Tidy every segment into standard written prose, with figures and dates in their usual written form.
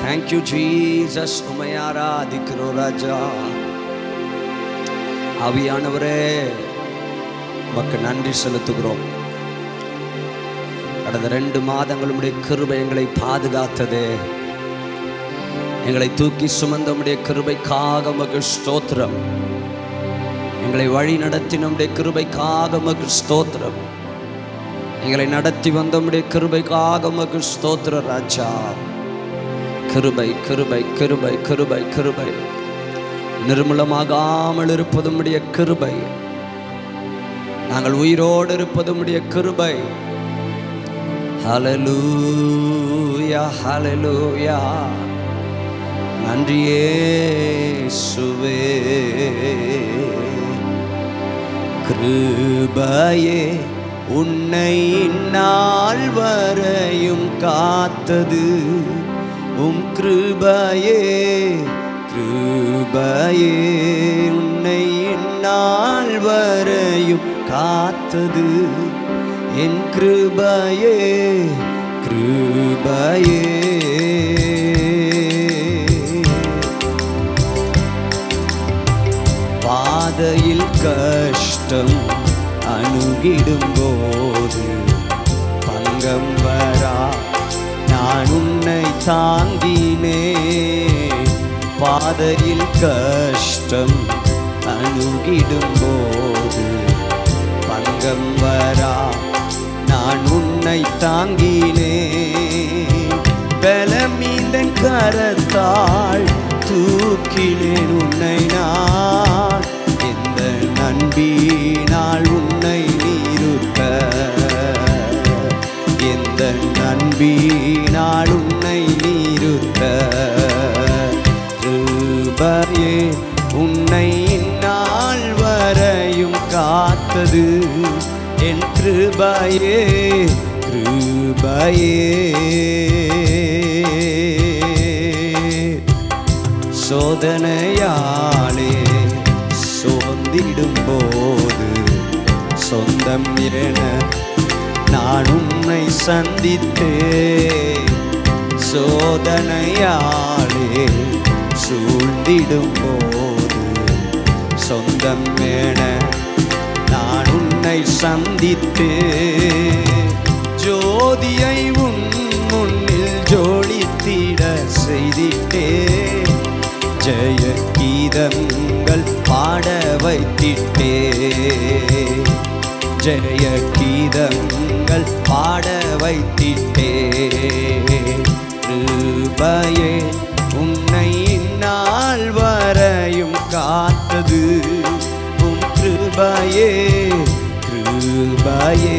Thank you Jesus. உம்மை ஆராதிக்கிறோம் ராஜா. ஆவியானவரே உமக்கு நன்றி செலுத்துகிறோம். கடந்த 2 மாதங்கள் உம்முடைய கிருபை எங்களை பாதுகாத்ததே. எங்களை தூக்கி சுமந்த உம்முடைய கிருபைக்காக உமக்கு ஸ்தோத்திரம். எங்களை வழி நடத்தின உம்முடைய கிருபைக்காக உமக்கு ஸ்தோத்திரம். எங்களை நடத்தி வந்த உம்முடைய கிருபைக்காக உமக்கு ஸ்தோத்திரம் ராஜா. கிருபை கிருபை கிருபை கிருபை கிருபை. நிர்மூலமாகாமல் இருப்பது உம்முடைய கிருபை. நாங்கள் உயிரோடு இருப்பது உம்முடைய கிருபை. ஹல்லேலூயா ஹல்லேலூயா. நன்றி இயேசுவே. கிருபையே உன்னை இந்நாள் வரையும் காத்தது உம் கிருபையே. கிருபையே உன்னை இந்நாள் வரையும் காத்தது என் கிருபையே. கிருபையே பாதையில் கஷ்டம் அணுகிடும் போது பங்கம் வரா நான் உன்னை தாங்கினே. பாதையில் கஷ்டம் அணுகிடும் போது பங்கம் வரா நான் உன்னை தாங்கினே. பலமீந்தன் கரத்தால் தூக்கினேன் உன்னை நான். எந்த நன்பினால் உன்னை நிறுத்த, எந்த நன்பினால் உன்னை நிறுத்த. கிருபையே உன்னை இந்நாள் வரையும் காத்தது என் கிருபையே. கிருபையே சோதனையாலே சோர்ந்திடும் போது சொந்தம் என நான் உன்னை சந்தித்தே. சோதனையாலே சூழ்ந்திடும் போது சொந்தம் என நான் உன்னை சந்தித்தே. ஜோதியை உன் முன்னில் ஜோடித்திட செய்திட்டே. ஜெய கீதங்கள் பாட வைத்திட்டே. ஜெய கீதங்கள் பாட வைத்திட்டே. கிருபையே உன்னை இந்நாள் வரையும் காத்தது உம் கிருபையே. கிருபையே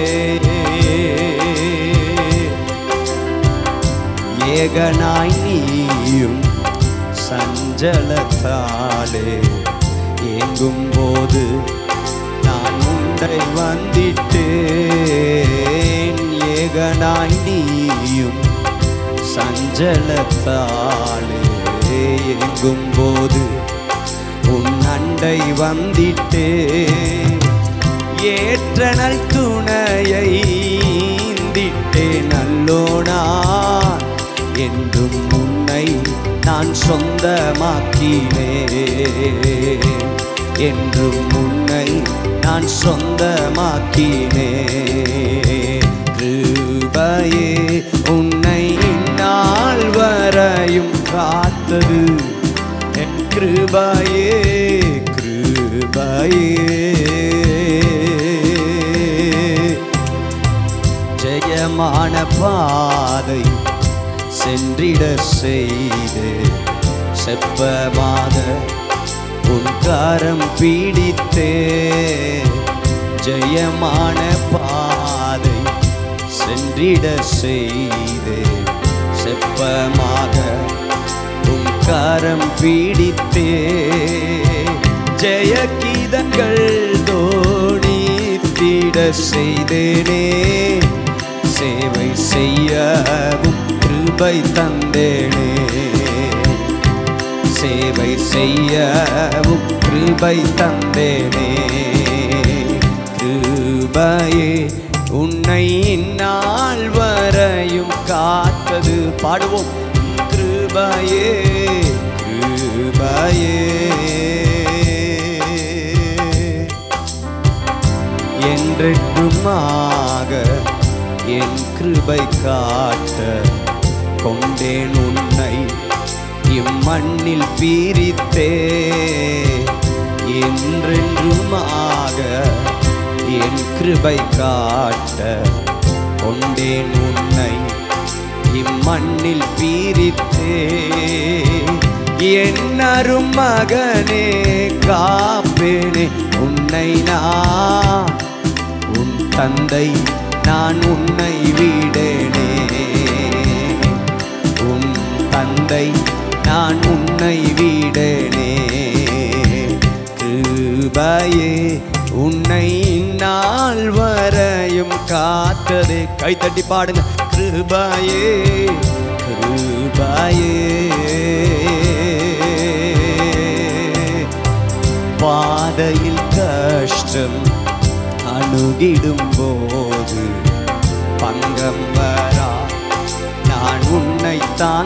ஏகனாய் நீயும் சஞ்சலத்தாலே ஏங்கும் போது நான் உன்னை வந்திட்டேன். ஏகனாய் நீயும் சஞ்சலத்தாலே ஏங்கும் போது உன் அண்டை வந்திட்டே. ஏற்றனல் துணையை ஈந்திட்டே நல்லோனா. என்றும் உன்னை நான் சொந்தமாக்கினே. என்றும் உன்னை நான் சொந்தமாக்கினே. கிருபையே உன்னை இந்நாள் வரையும் காத்தது என் கிருபையே. கிருபையே ஜெயமான பாதை சென்றிட செய்தே. செப்பமாக உன் கரம் பீடித்தே. ஜெயமான பாதை சென்றிட செய்தே. செப்பமாக உன் கரம் பீடித்தே. ஜெய கீதங்கள் தோணித்திட செய்தேனே. சேவை செய்யவும் கிருபை தந்தேனே. சேவை செய்யவும் கிருபை தந்தேனே. கிருபையே உன்னை இந்நாள் வரையும் காத்தது. பாடுவோம். கிருபையே கிருபையே கிருபையே என்றென்றுமாக என் கிருபை காட்ட கொண்டேன் உன்னை இம்மண்ணில் பிரித்தே என்றென்றுமாக என் கிருபை காட்ட கொண்டேன் உன்னை இம்மண்ணில் பிரித்தே என் அருமகனே காப்பேனே உன்னை நான் உன் தந்தை நான் உன்னை விடேனே உன் தந்தை நான் உன்னை விடேனே கிருபையே உன்னை இந்நாள் வரையும் காத்ததே கைத்தட்டி பாடுங்க கிருபையே கிருபையே பாதையில் கஷ்டம் அணுகிடும் போது பங்கம் வரா நான் உன்னை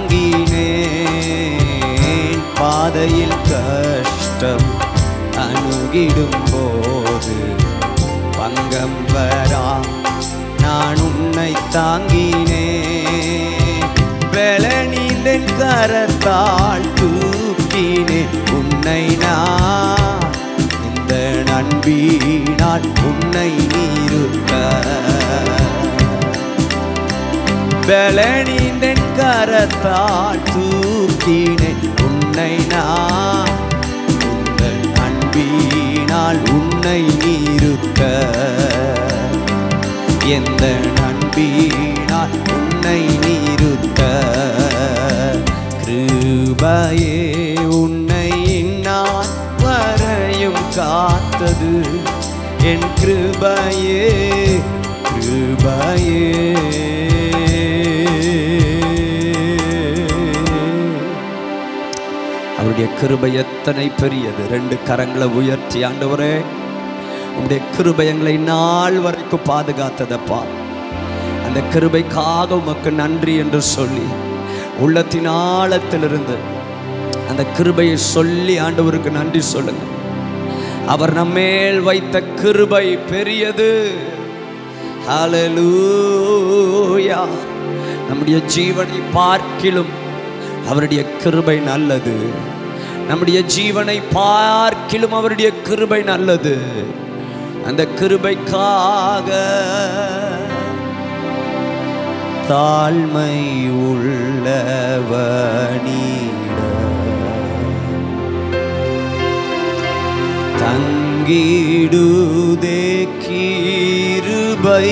தாங்கினேன் பாதையில் கஷ்டம் அணுகிடும் போது பங்கம் வரா நான் உன்னை தாங்கினேன் வெளநீந்தன் கரத்தால் தூக்கினேன் உன்னை நான் இந்த நண்பினால் உன்னை நீருக்க வெளநீந்தன் கரத்தால் தூக்கினேன் உன்னை நான் இந்த நண்பினால் உன்னை நீருக்க எந்த நண்பினால் உன்னை நீருக்க கிருபையே உன்னை இந்நாள் வரையும் காத்தது என் கிருபையே கிருபையே அவருடைய கிருபை எத்தனை பெரியது ரெண்டு கரங்களை உயர்த்தி ஆண்டவரே உம்முடைய கிருபை எங்களை நாள் வரைக்கும் பாதுகாத்ததப்பா அந்த கிருபைக்காக உமக்கு நன்றி என்று சொல்லி உள்ளத்தின் ஆழத்திலிருந்து அந்த கிருபையை சொல்லி ஆண்டவருக்கு நன்றி சொல்லுங்க அவர் நம்மேல் வைத்த கிருபை பெரியது ஹல்லேலூயா நம்முடைய ஜீவனை பார்க்கிலும் அவருடைய கிருபை நல்லது நம்முடைய ஜீவனை பார்க்கிலும் அவருடைய கிருபை நல்லது அந்த கிருபைக்காக தாழ்மை உள்ளவனிடம் தங்கிடுதே கிருபை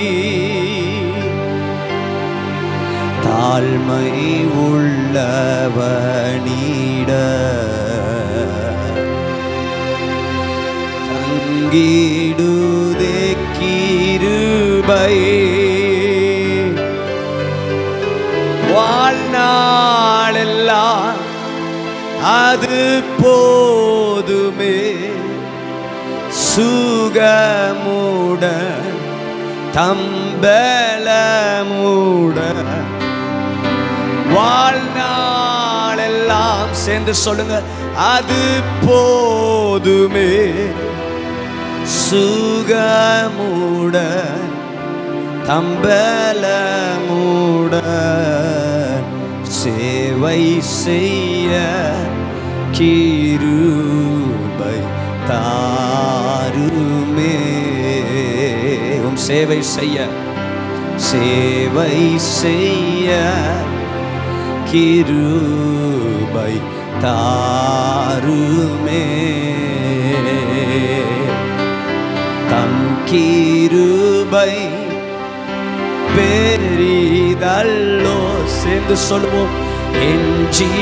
தாழ்மை உள்ளவனிடம் தங்கிடுதே கிருபை வாழ்நாளெல்லாம் அது போதுமே சுகமுடன் தம்பலமுடன் வாழ்நாளெல்லாம் சேர்ந்து சொல்லுங்க அது போதுமே சுகமுடன் தம்பலமுடன் சேவை செய்ய கிருபை தாருமே சேவை செய்ய கிருபை தாருமே தம் கிருபை பெரிதல்லோ சேர்ந்து சொல்வோம் என்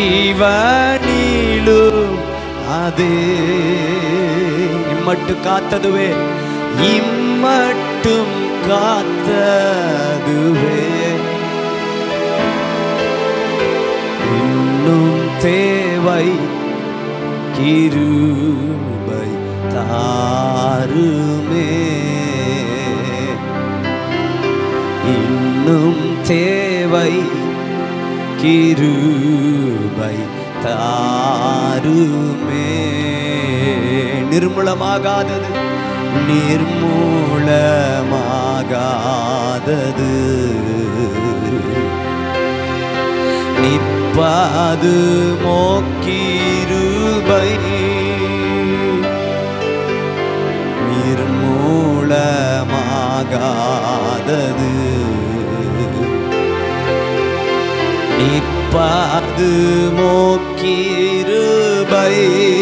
ஜீவனிலும் அதே இம்மட்டு காத்ததுவே இம்மட்டும் காத்ததுவே இன்னும் தேவை கிருபை தாருமே இன்னும் தேவை கிருபை தாருமே. நிர்மூலமாகாதது நிர்மூலமாகாதது நிற்பது மோக்கிருபை நிர்மூலமாகாதது நிற்பது மோக்கிருபை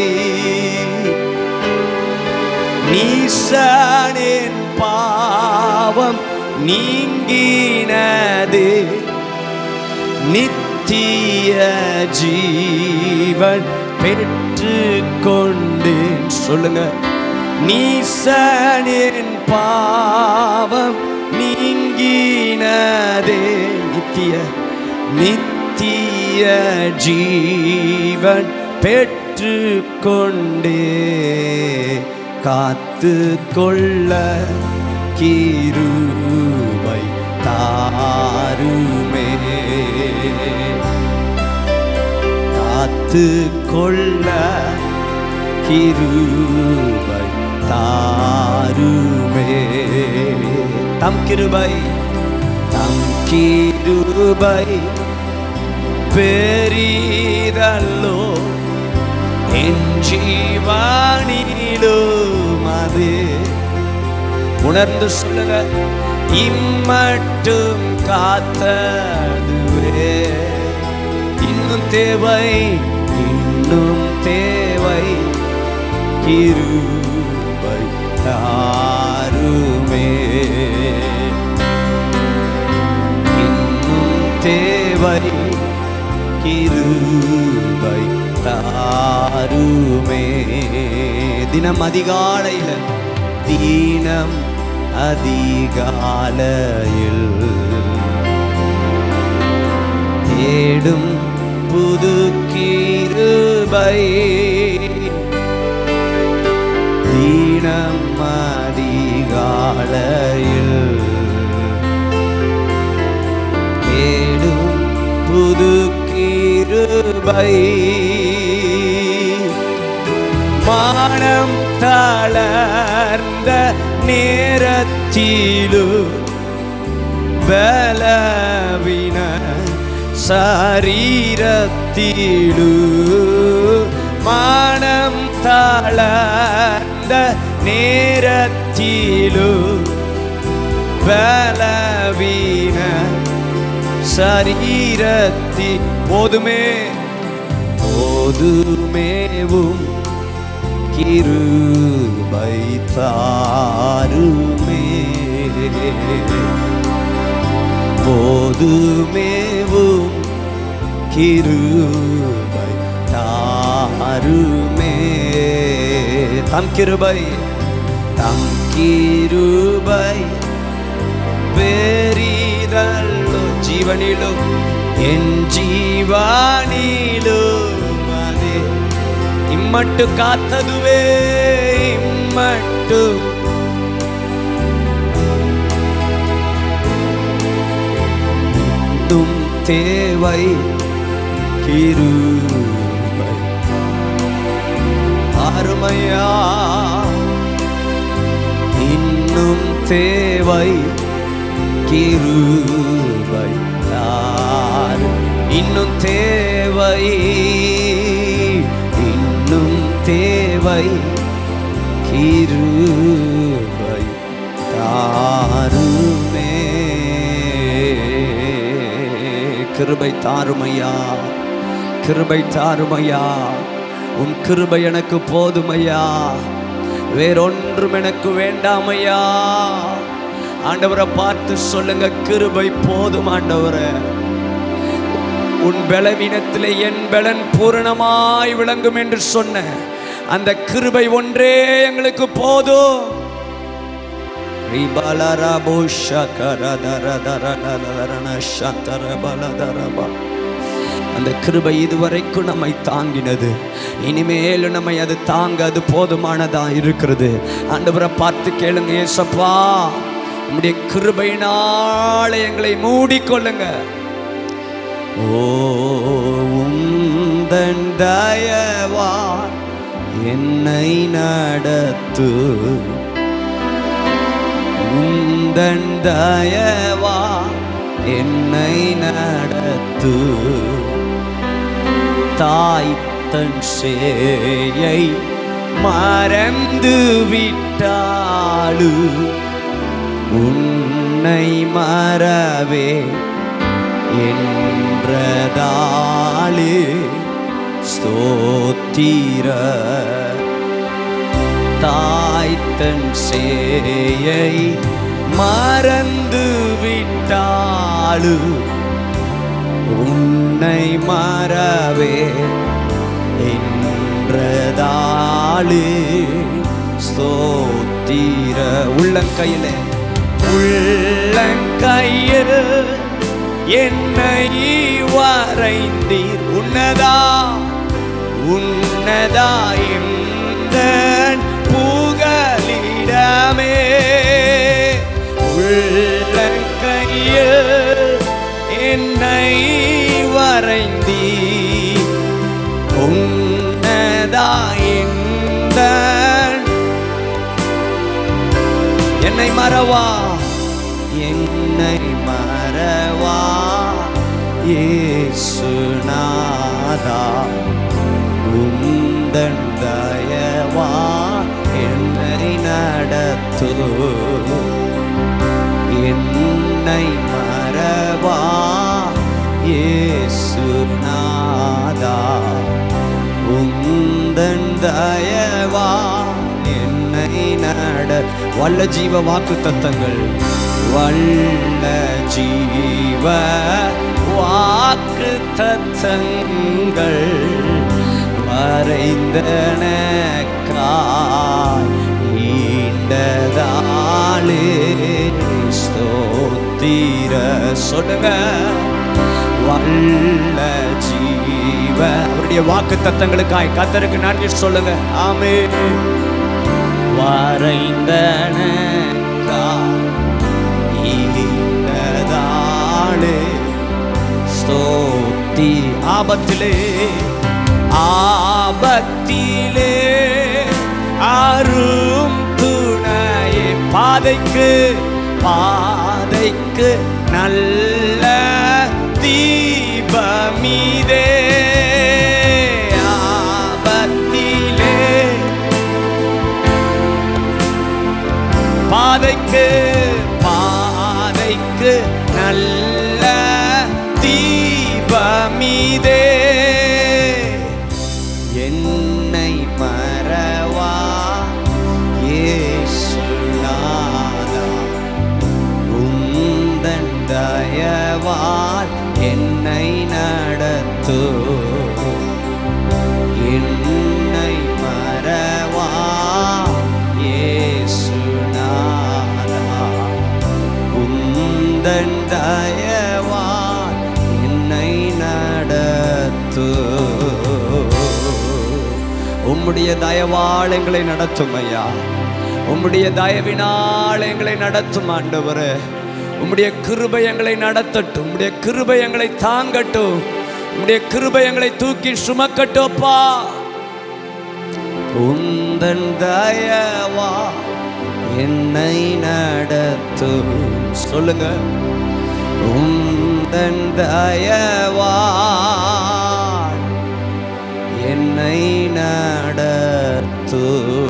நீசனின் பாவம் நீங்கினது நித்திய ஜீவன் பெற்று கொண்டேன். சொல்லுங்க. நீசனின் பாவம் நீங்கினதே நித்திய ஜீவன் பெற்று கொண்டே காத்து கொள்ள கிருபை தாருமே. காத்து கொள்ள கிருபை தாருமே. தம் கிருபை பெரிதல்லோ என் ஜீவனிலும் அது. உணர்ந்து சொல்லுங்க. இம்மட்டும் காத்ததுவே இன்னும் தேவை கிருபை தாருமே. இன்னும் தேவை கிருபை தாருமே. தினம் அதிகாலையில் தேடும் புது கிருபை தினம் அதிகாலையில் தேடும் புது கிருபை மானம் தளர்ந்த நேரத்திலும் பலவீன சரீரத்திலும் மானம் தளர்ந்த நேரத்திலும் பலவீன சரீரத்தி போதுமேவும் கிருபை தாருமே. போதுமேவும் கிருபை தாருமே. தம் கிருபை பெரிதல்லோ ஜீவனிலும் என் ஜீவனிலும் அது. இம்மட்டு காத்ததுவே இம்மட்டு இன்னும் தேவை கிருபை தாருமையா. இன்னும் தேவை கிருபை தாரு. இன்னும் தேவை கிருபை தாருமே. கிருபை தாருமையா, கிருபை தாருமையா. உன் கிருபை எனக்கு போதுமையா, வேறொன்றும் எனக்கு வேண்டாமையா. ஆண்டவரை பார்த்து சொல்லுங்க, கிருபை போதும் ஆண்டவரே. உன் பலவீனத்திலே என் பலன் பூரணமாய் விளங்கும் என்று சொன்ன அந்த கிருபை ஒன்றே எங்களுக்கு போதும். அந்த கிருபை இதுவரைக்கும் நம்மை தாங்கினது, இனிமேலும் நம்மை அது தாங்க அது போதுமானதா இருக்கிறது. ஆண்டவரை பார்த்து கேளுங்க, ஏசப்பா உம்முடைய கிருபையினால எங்களை மூடிக்கொள்ளுங்க. ஓ உந்தன் தயவால் என்னை நடத்து, உந்தன் தயவால் என்னை நடத்து. தாய் தன் சேயை மறந்து விட்டாளு, உன்னை மறவே என்றதாலே ஸ்தோத்திர. தாய் தன் சேயை மறந்து விட்டாளு, உன்னை மறவே என்றதாலே ஸ்தோத்திர. உள்ளங்கையிலே உள்ளங்கையில் என்னை வரைந்தீர், உன்னதா உன்னதா இந்த புகலிடமே. உள்ளங்கையில் என்னை வரைந்தீர், உன்னதா இந்த என்னை மறவா என்னை மறவா இயேசுநாதா, உந்தன் தயவா என்னை நடத்து. என்னை மறவா இயேசுநாதா, உந்தன் தயவா என்னை நட. வல்ல ஜீவ வாக்கு தத்தங்கள், வல்ல ஜீவ வாக்கு தத்தங்கள் வரைந்தனக்காய் ஈண்டதாலே ஸ்தோத்திர. சொல்லுங்க, வல்ல ஜீவ அவருடைய வாக்கு தத்தங்களுக்காய் கர்த்தருக்கு நன்றி சொல்லுங்க. ஆமென். வரைந்தனக்காய் ஈண்டதாலே ஸ்தோத்தி. ஆபத்திலே ஆபத்திலே அரும் துணையே, பாதைக்கு பாதைக்கு நல்ல தீபமீதே. ஆபத்திலே பாதைக்கு பாதைக்கு நல்ல தீபமீதே. என்னை மறவா இயேசுநாதா, உந்தன் தயவால் என்னை நடத்து. என்னை மறவா இயேசுநாதா, உந்தன் தயவால் என்னை நடத்து. உம்முடைய தயவால் எங்களை நடத்தும் ஐயா, உம்முடைய தயவினால் எங்களை நடத்தும் ஆண்டவரே. உம்முடைய கிருபை எங்களை நடத்தட்டும், உம்முடைய கிருபை எங்களை தாங்கட்டும், உம்முடைய கிருபை எங்களை தூக்கி சுமக்கட்டும்ப்பா. உந்தன் தயவா என்னை நடத்தும். சொல்லுங்க, உந்தன் தயவா என்னை நடத்து.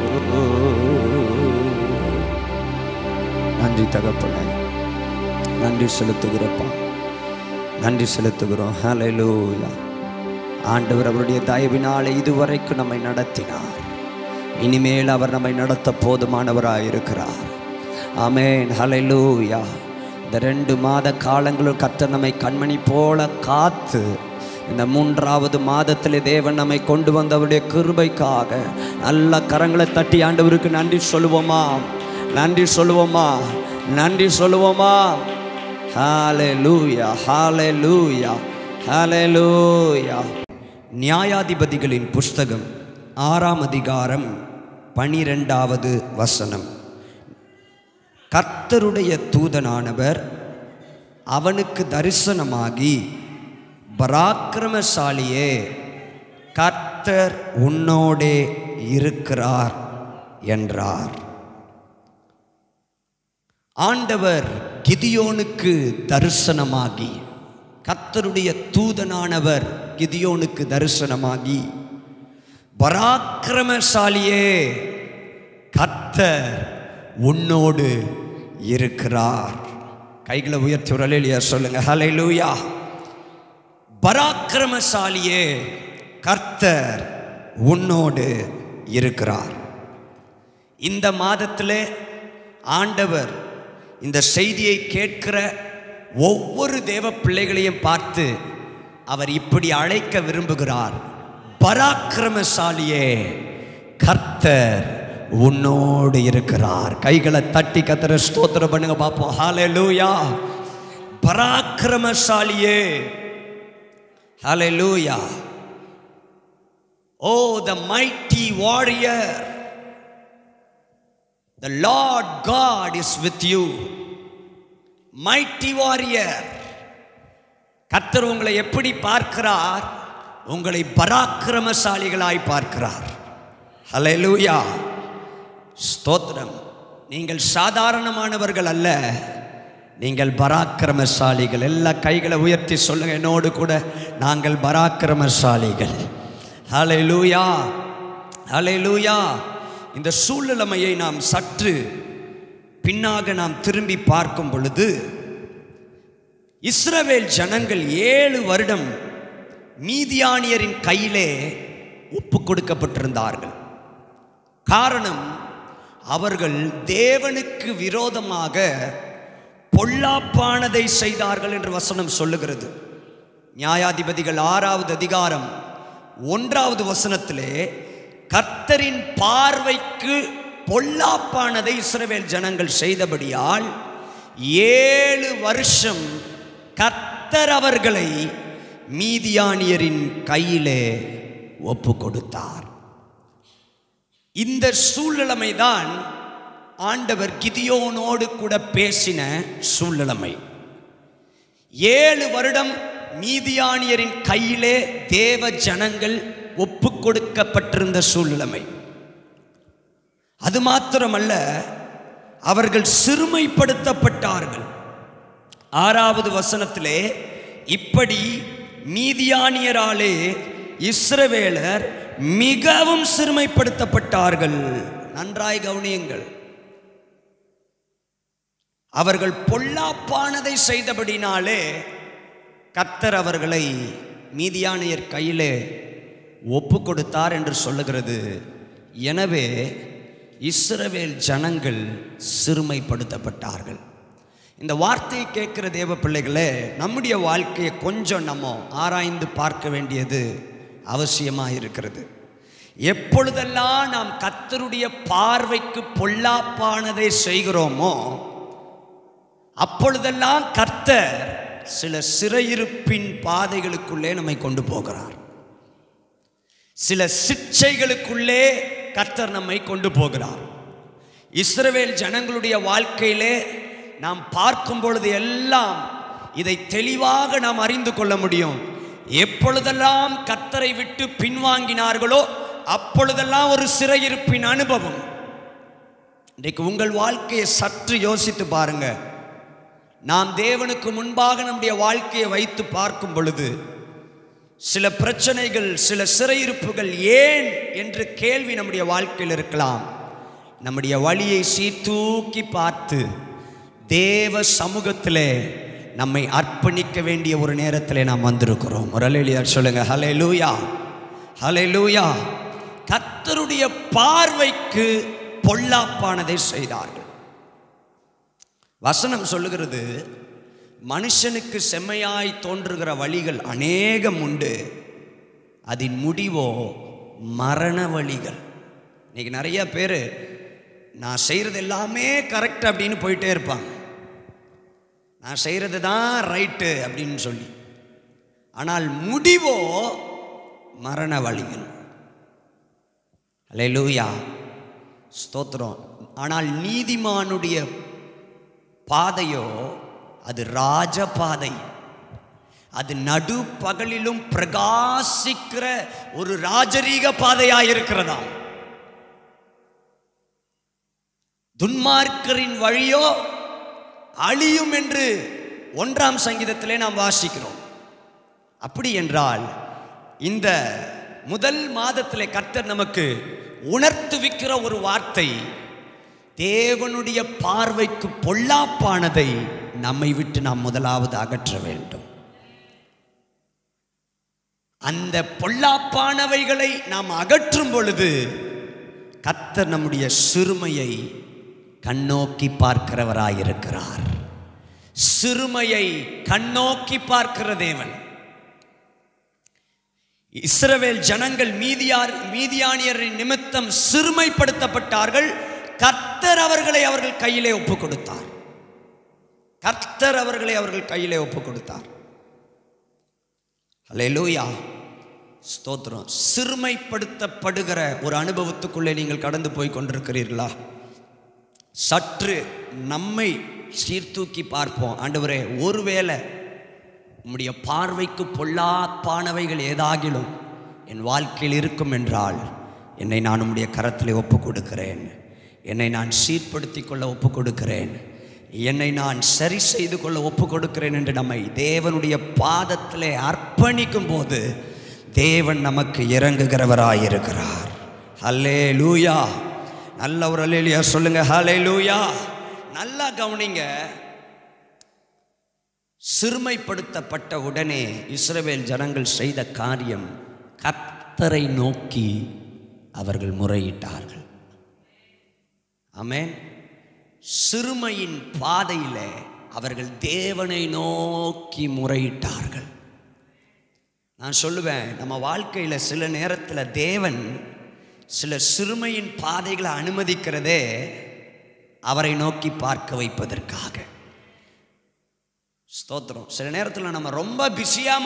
நன்றி தகப்பனே, நன்றி செலுத்துகிறப்பா, நன்றி செலுத்துகிறோம். ஹல்லேலூயா. ஆண்டவர் அவருடைய தயவினாலே இதுவரைக்கும் நம்மை நடத்தினார், இனிமேல் அவர் நம்மை நடத்த போதுமானவராயிருக்கிறார். ஆமென். ஹல்லேலூயா. இந்த 2 மாத காலங்களும் கர்த்தர் நம்மை கண்மணி போல காத்து இந்த 3வது மாதத்திலே தேவன் நம்மை கொண்டு வந்தவருடைய கிருபைக்காக நல்ல கரங்களை தட்டி ஆண்டவருக்கு நன்றி சொல்லுவோமா, நன்றி சொல்லுவோமா, நன்றி சொல்லுவோமா. ஹல்லேலூயா, ஹல்லேலூயா, ஹல்லேலூயா. நியாயாதிபதிகளின் புஸ்தகம் 6ஆம் அதிகாரம் 12வது வசனம். கர்த்தருடைய தூதனானவர் அவனுக்கு தரிசனமாகி, பராக்கிரமசாலியே கர்த்தர் உன்னோடே இருக்கிறார் என்றார். ஆண்டவர் கிதியோனுக்கு தரிசனமாகி, கர்த்தருடைய தூதனானவர் கிதியோனுக்கு தரிசனமாகி, பராக்கிரமசாலியே, கர்த்தர் உன்னோடு இருக்கிறார். கைகளை உயர்த்தி ஒரு அல்லேலூயா சொல்லுங்க. ஹல்லேலூயா. பராக்கிரமசாலியே, கர்த்தர் உன்னோடு இருக்கிறார். இந்த மாதத்திலே ஆண்டவர் இந்த செய்தியை கேட்கிற ஒவ்வொரு தேவ பிள்ளைகளையும் பார்த்து அவர் இப்படி அழைக்க விரும்புகிறார். பராக்கிரமசாலியே, கர்த்தர் உன்னோடு இருக்கிறார். கைகளை தட்டி கர்த்தரை ஸ்தோத்திரம் பண்ணுங்க பாப்போம். ஹல்லேலூயா. பராக்கிரமசாலியே, ஹல்லேலூயா. Oh, the mighty warrior, the Lord God is with you. Mighty warrior, கர்த்தர் உங்களை எப்படி பார்க்கிறார்? உங்களை பராக்கிரமசாலிகளாய் பார்க்கிறார். ஹல்லேலூயா. ஸ்தோத்திரம். நீங்கள் சாதாரணமானவர்கள் அல்ல, நீங்கள் பராக்கிரமசாலிகள். எல்லா கைகளை உயர்த்தி சொல்லுங்க என்னோடு கூட, நாங்கள் பராக்கிரமசாலிகள். ஹல்லேலூயா, ஹல்லேலூயா. இந்த சூழ்நிலைமையை நாம் சற்று பின்னாக நாம் திரும்பி பார்க்கும் பொழுது, இஸ்ரவேல் ஜனங்கள் 7 வருடம் மீதியானியரின் கையிலே ஒப்பு கொடுக்கப்பட்டிருந்தார்கள். காரணம், அவர்கள் தேவனுக்கு விரோதமாக பொல்லாப்பானதை செய்தார்கள் என்று வசனம் சொல்லுகிறது. நியாயாதிபதிகள் 6வது அதிகாரம் 1வது வசனத்திலே, கர்த்தரின் பார்வைக்கு பொல்லாப்பானதை இஸ்ரவேல் ஜனங்கள் செய்தபடியால் 7 வருஷம் கர்த்தர் அவர்களை மீதியானியரின் கையிலே ஒப்பு கொடுத்தார். இந்த சூழ்நிலைமைதான் ஆண்டவர் கிதியோனோடு கூட பேசின சூழ்நிலைமை. 7 வருடம் மீதியானியரின் கையிலே தேவ ஜனங்கள் ஒப்பு கொடுக்கப்பட்டிருந்த சூழ்நிலைமை. அது மாத்திரமல்ல, அவர்கள் சிறுமைப்படுத்தப்பட்டார்கள். 6வது வசனத்திலே, இப்படி மீதியானியராலே இஸ்ரவேலர் மிகவும் சிறுமைப்படுத்தப்பட்டார்கள். நன்றாய் கவனியுங்கள். அவர்கள் பொல்லாப்பானதை செய்தபடினாலே கர்த்தர் அவர்களை மீதியானியர் கையிலே ஒப்பு கொடுத்தார் என்று சொல்லுகிறது. எனவே இஸ்ரவேல் ஜனங்கள் சிறுமைப்படுத்தப்பட்டார்கள். இந்த வார்த்தையை கேட்கிற தேவ பிள்ளைகளே, நம்முடைய வாழ்க்கையை கொஞ்சம் நம்ம ஆராய்ந்து பார்க்க வேண்டியது அவசியமாக இருக்கிறது. எப்பொழுதெல்லாம் நாம் கர்த்தருடைய பார்வைக்கு பொல்லாப்பானதை செய்கிறோமோ அப்பொழுதெல்லாம் கர்த்தர் சில சிறையிருப்பின் பாதைகளுக்குள்ளே நம்மை கொண்டு போகிறார். சில சிக்ஷைகளுக்குள்ளே கர்த்தர் நம்மை கொண்டு போகிறார். இஸ்ரவேல் ஜனங்களுடைய வாழ்க்கையிலே நாம் பார்க்கும் பொழுது எல்லாம் இதை தெளிவாக நாம் அறிந்து கொள்ள முடியும். எப்பொழுதெல்லாம் கர்த்தரை விட்டு பின்வாங்கினார்களோ அப்பொழுதெல்லாம் ஒரு சிறையிருப்பின் அனுபவம். இன்றைக்கு உங்கள் வாழ்க்கையை சற்று யோசித்து பாருங்க. நாம் தேவனுக்கு முன்பாக நம்முடைய வாழ்க்கையை வைத்து பார்க்கும் பொழுது சில பிரச்சனைகள், சில சிறையிருப்புகள் ஏன் என்று கேள்வி நம்முடைய வாழ்க்கையில் இருக்கலாம். நம்முடைய வழியை சீர்தூக்கி பார்த்து தேவ சமூகத்திலே நம்மை அர்ப்பணிக்க வேண்டிய ஒரு நேரத்திலே நாம் வந்திருக்கிறோம். ஒரு அல்லேலூயா சொல்லுங்க. ஹல்லேலூயா, ஹல்லேலூயா. கர்த்தருடைய பார்வைக்கு பொல்லாப்பானதை செய்தார்கள். வசனம் சொல்லுகிறது, மனுஷனுக்கு செம்மையாய் தோன்றுகிற வழிகள் அநேகம் உண்டு, அதன் முடிவோ மரண வழிகள். இன்னைக்கு நிறைய பேர் நான் செய்கிறது எல்லாமே கரெக்ட் அப்படின்னு போயிட்டே இருப்பாங்க. நான் செய்கிறது தான் ரைட்டு அப்படின்னு சொல்லி. ஆனால் முடிவோ மரண வழிகள். அல்லேலூயா, ஸ்தோத்திரம். ஆனால் நீதிமானுடைய பாதையோ அது ராஜபாதை. அது நடு பகலிலும் பிரகாசிக்கிற ஒரு ராஜரீக பாதையாயிருக்கிறதா. துன்மார்க்கரின் வழியோ அழியும் என்று 1ஆம் சங்கீதத்திலே நாம் வாசிக்கிறோம். அப்படி என்றால் இந்த முதல் மாதத்திலே கர்த்தர் நமக்கு உணர்த்துவிக்கிற ஒரு வார்த்தை, தேவனுடைய பார்வைக்கு பொல்லாப்பானதை நம்மை விட்டு நாம் முதலாவது அகற்ற வேண்டும். அந்த பொல்லாப்பானவைகளை நாம் அகற்றும் பொழுது கர்த்தர் நம்முடைய சிறுமையை கண்ணோக்கி பார்க்கிறவராயிருக்கிறார். சிறுமையை கண்ணோக்கி பார்க்கிற தேவன். இஸ்ரவேல் ஜனங்கள் மீதியானியரின் நிமித்தம் சிறுமைப்படுத்தப்பட்டார்கள். கர்த்தர் அவர்களை அவர்கள் கையிலே ஒப்புக் கொடுத்தார். கர்த்தர் அவர்களை அவர்கள் கையிலே ஒப்புக் கொடுத்தார். அல்லேலூயா, ஸ்தோத்திரம். சிறுமைப்படுத்தப்படுகிற ஒரு அனுபவத்துக்குள்ளே நீங்கள் கடந்து போய் கொண்டிருக்கிறீர்களா? சற்று நம்மை சீர்தூக்கி பார்ப்போம். ஆண்டவரே, ஒருவேளை உம்முடைய பார்வைக்கு பொல்லாப்பானவைகள் ஏதாகிலும் என் வாழ்க்கையில் இருக்கும் என்றால் என்னை நான் உம்முடைய கரத்திலே ஒப்புக் கொடுக்கிறேன். என்னை நான் சீர்படுத்தி கொள்ள ஒப்புக் கொடுக்கிறேன். என்னை நான் சரி செய்து கொள்ள ஒப்புக் கொடுக்கிறேன் என்று நம்மை தேவனுடைய பாதத்திலே அர்ப்பணிக்கும் போது தேவன் நமக்கு இறங்குகிறவராயிருக்கிறார். ஹல்லேலூயா. நல்ல ஒரு அல்லேலூயா சொல்லுங்க. ஹல்லேலூயா. நல்லா கவனிங்க. சிறுமைப்படுத்தப்பட்ட உடனே இஸ்ரவேல் ஜனங்கள் செய்த காரியம், கர்த்தரை நோக்கி அவர்கள் முறையிட்டார்கள். ஆமென். சிறுமையின் பாதையிலே அவர்கள் தேவனை நோக்கி முறையிட்டார்கள். நான் சொல்லுவேன், நம்ம வாழ்க்கையில் சில நேரத்தில் தேவன் சில சிறுமையின் பாதைகளை அனுமதிக்கிறதே அவரை நோக்கி பார்க்க வைப்பதற்காக. ஸ்தோத்திரம். சில நேரத்தில் நம்ம ரொம்ப பிஸியாக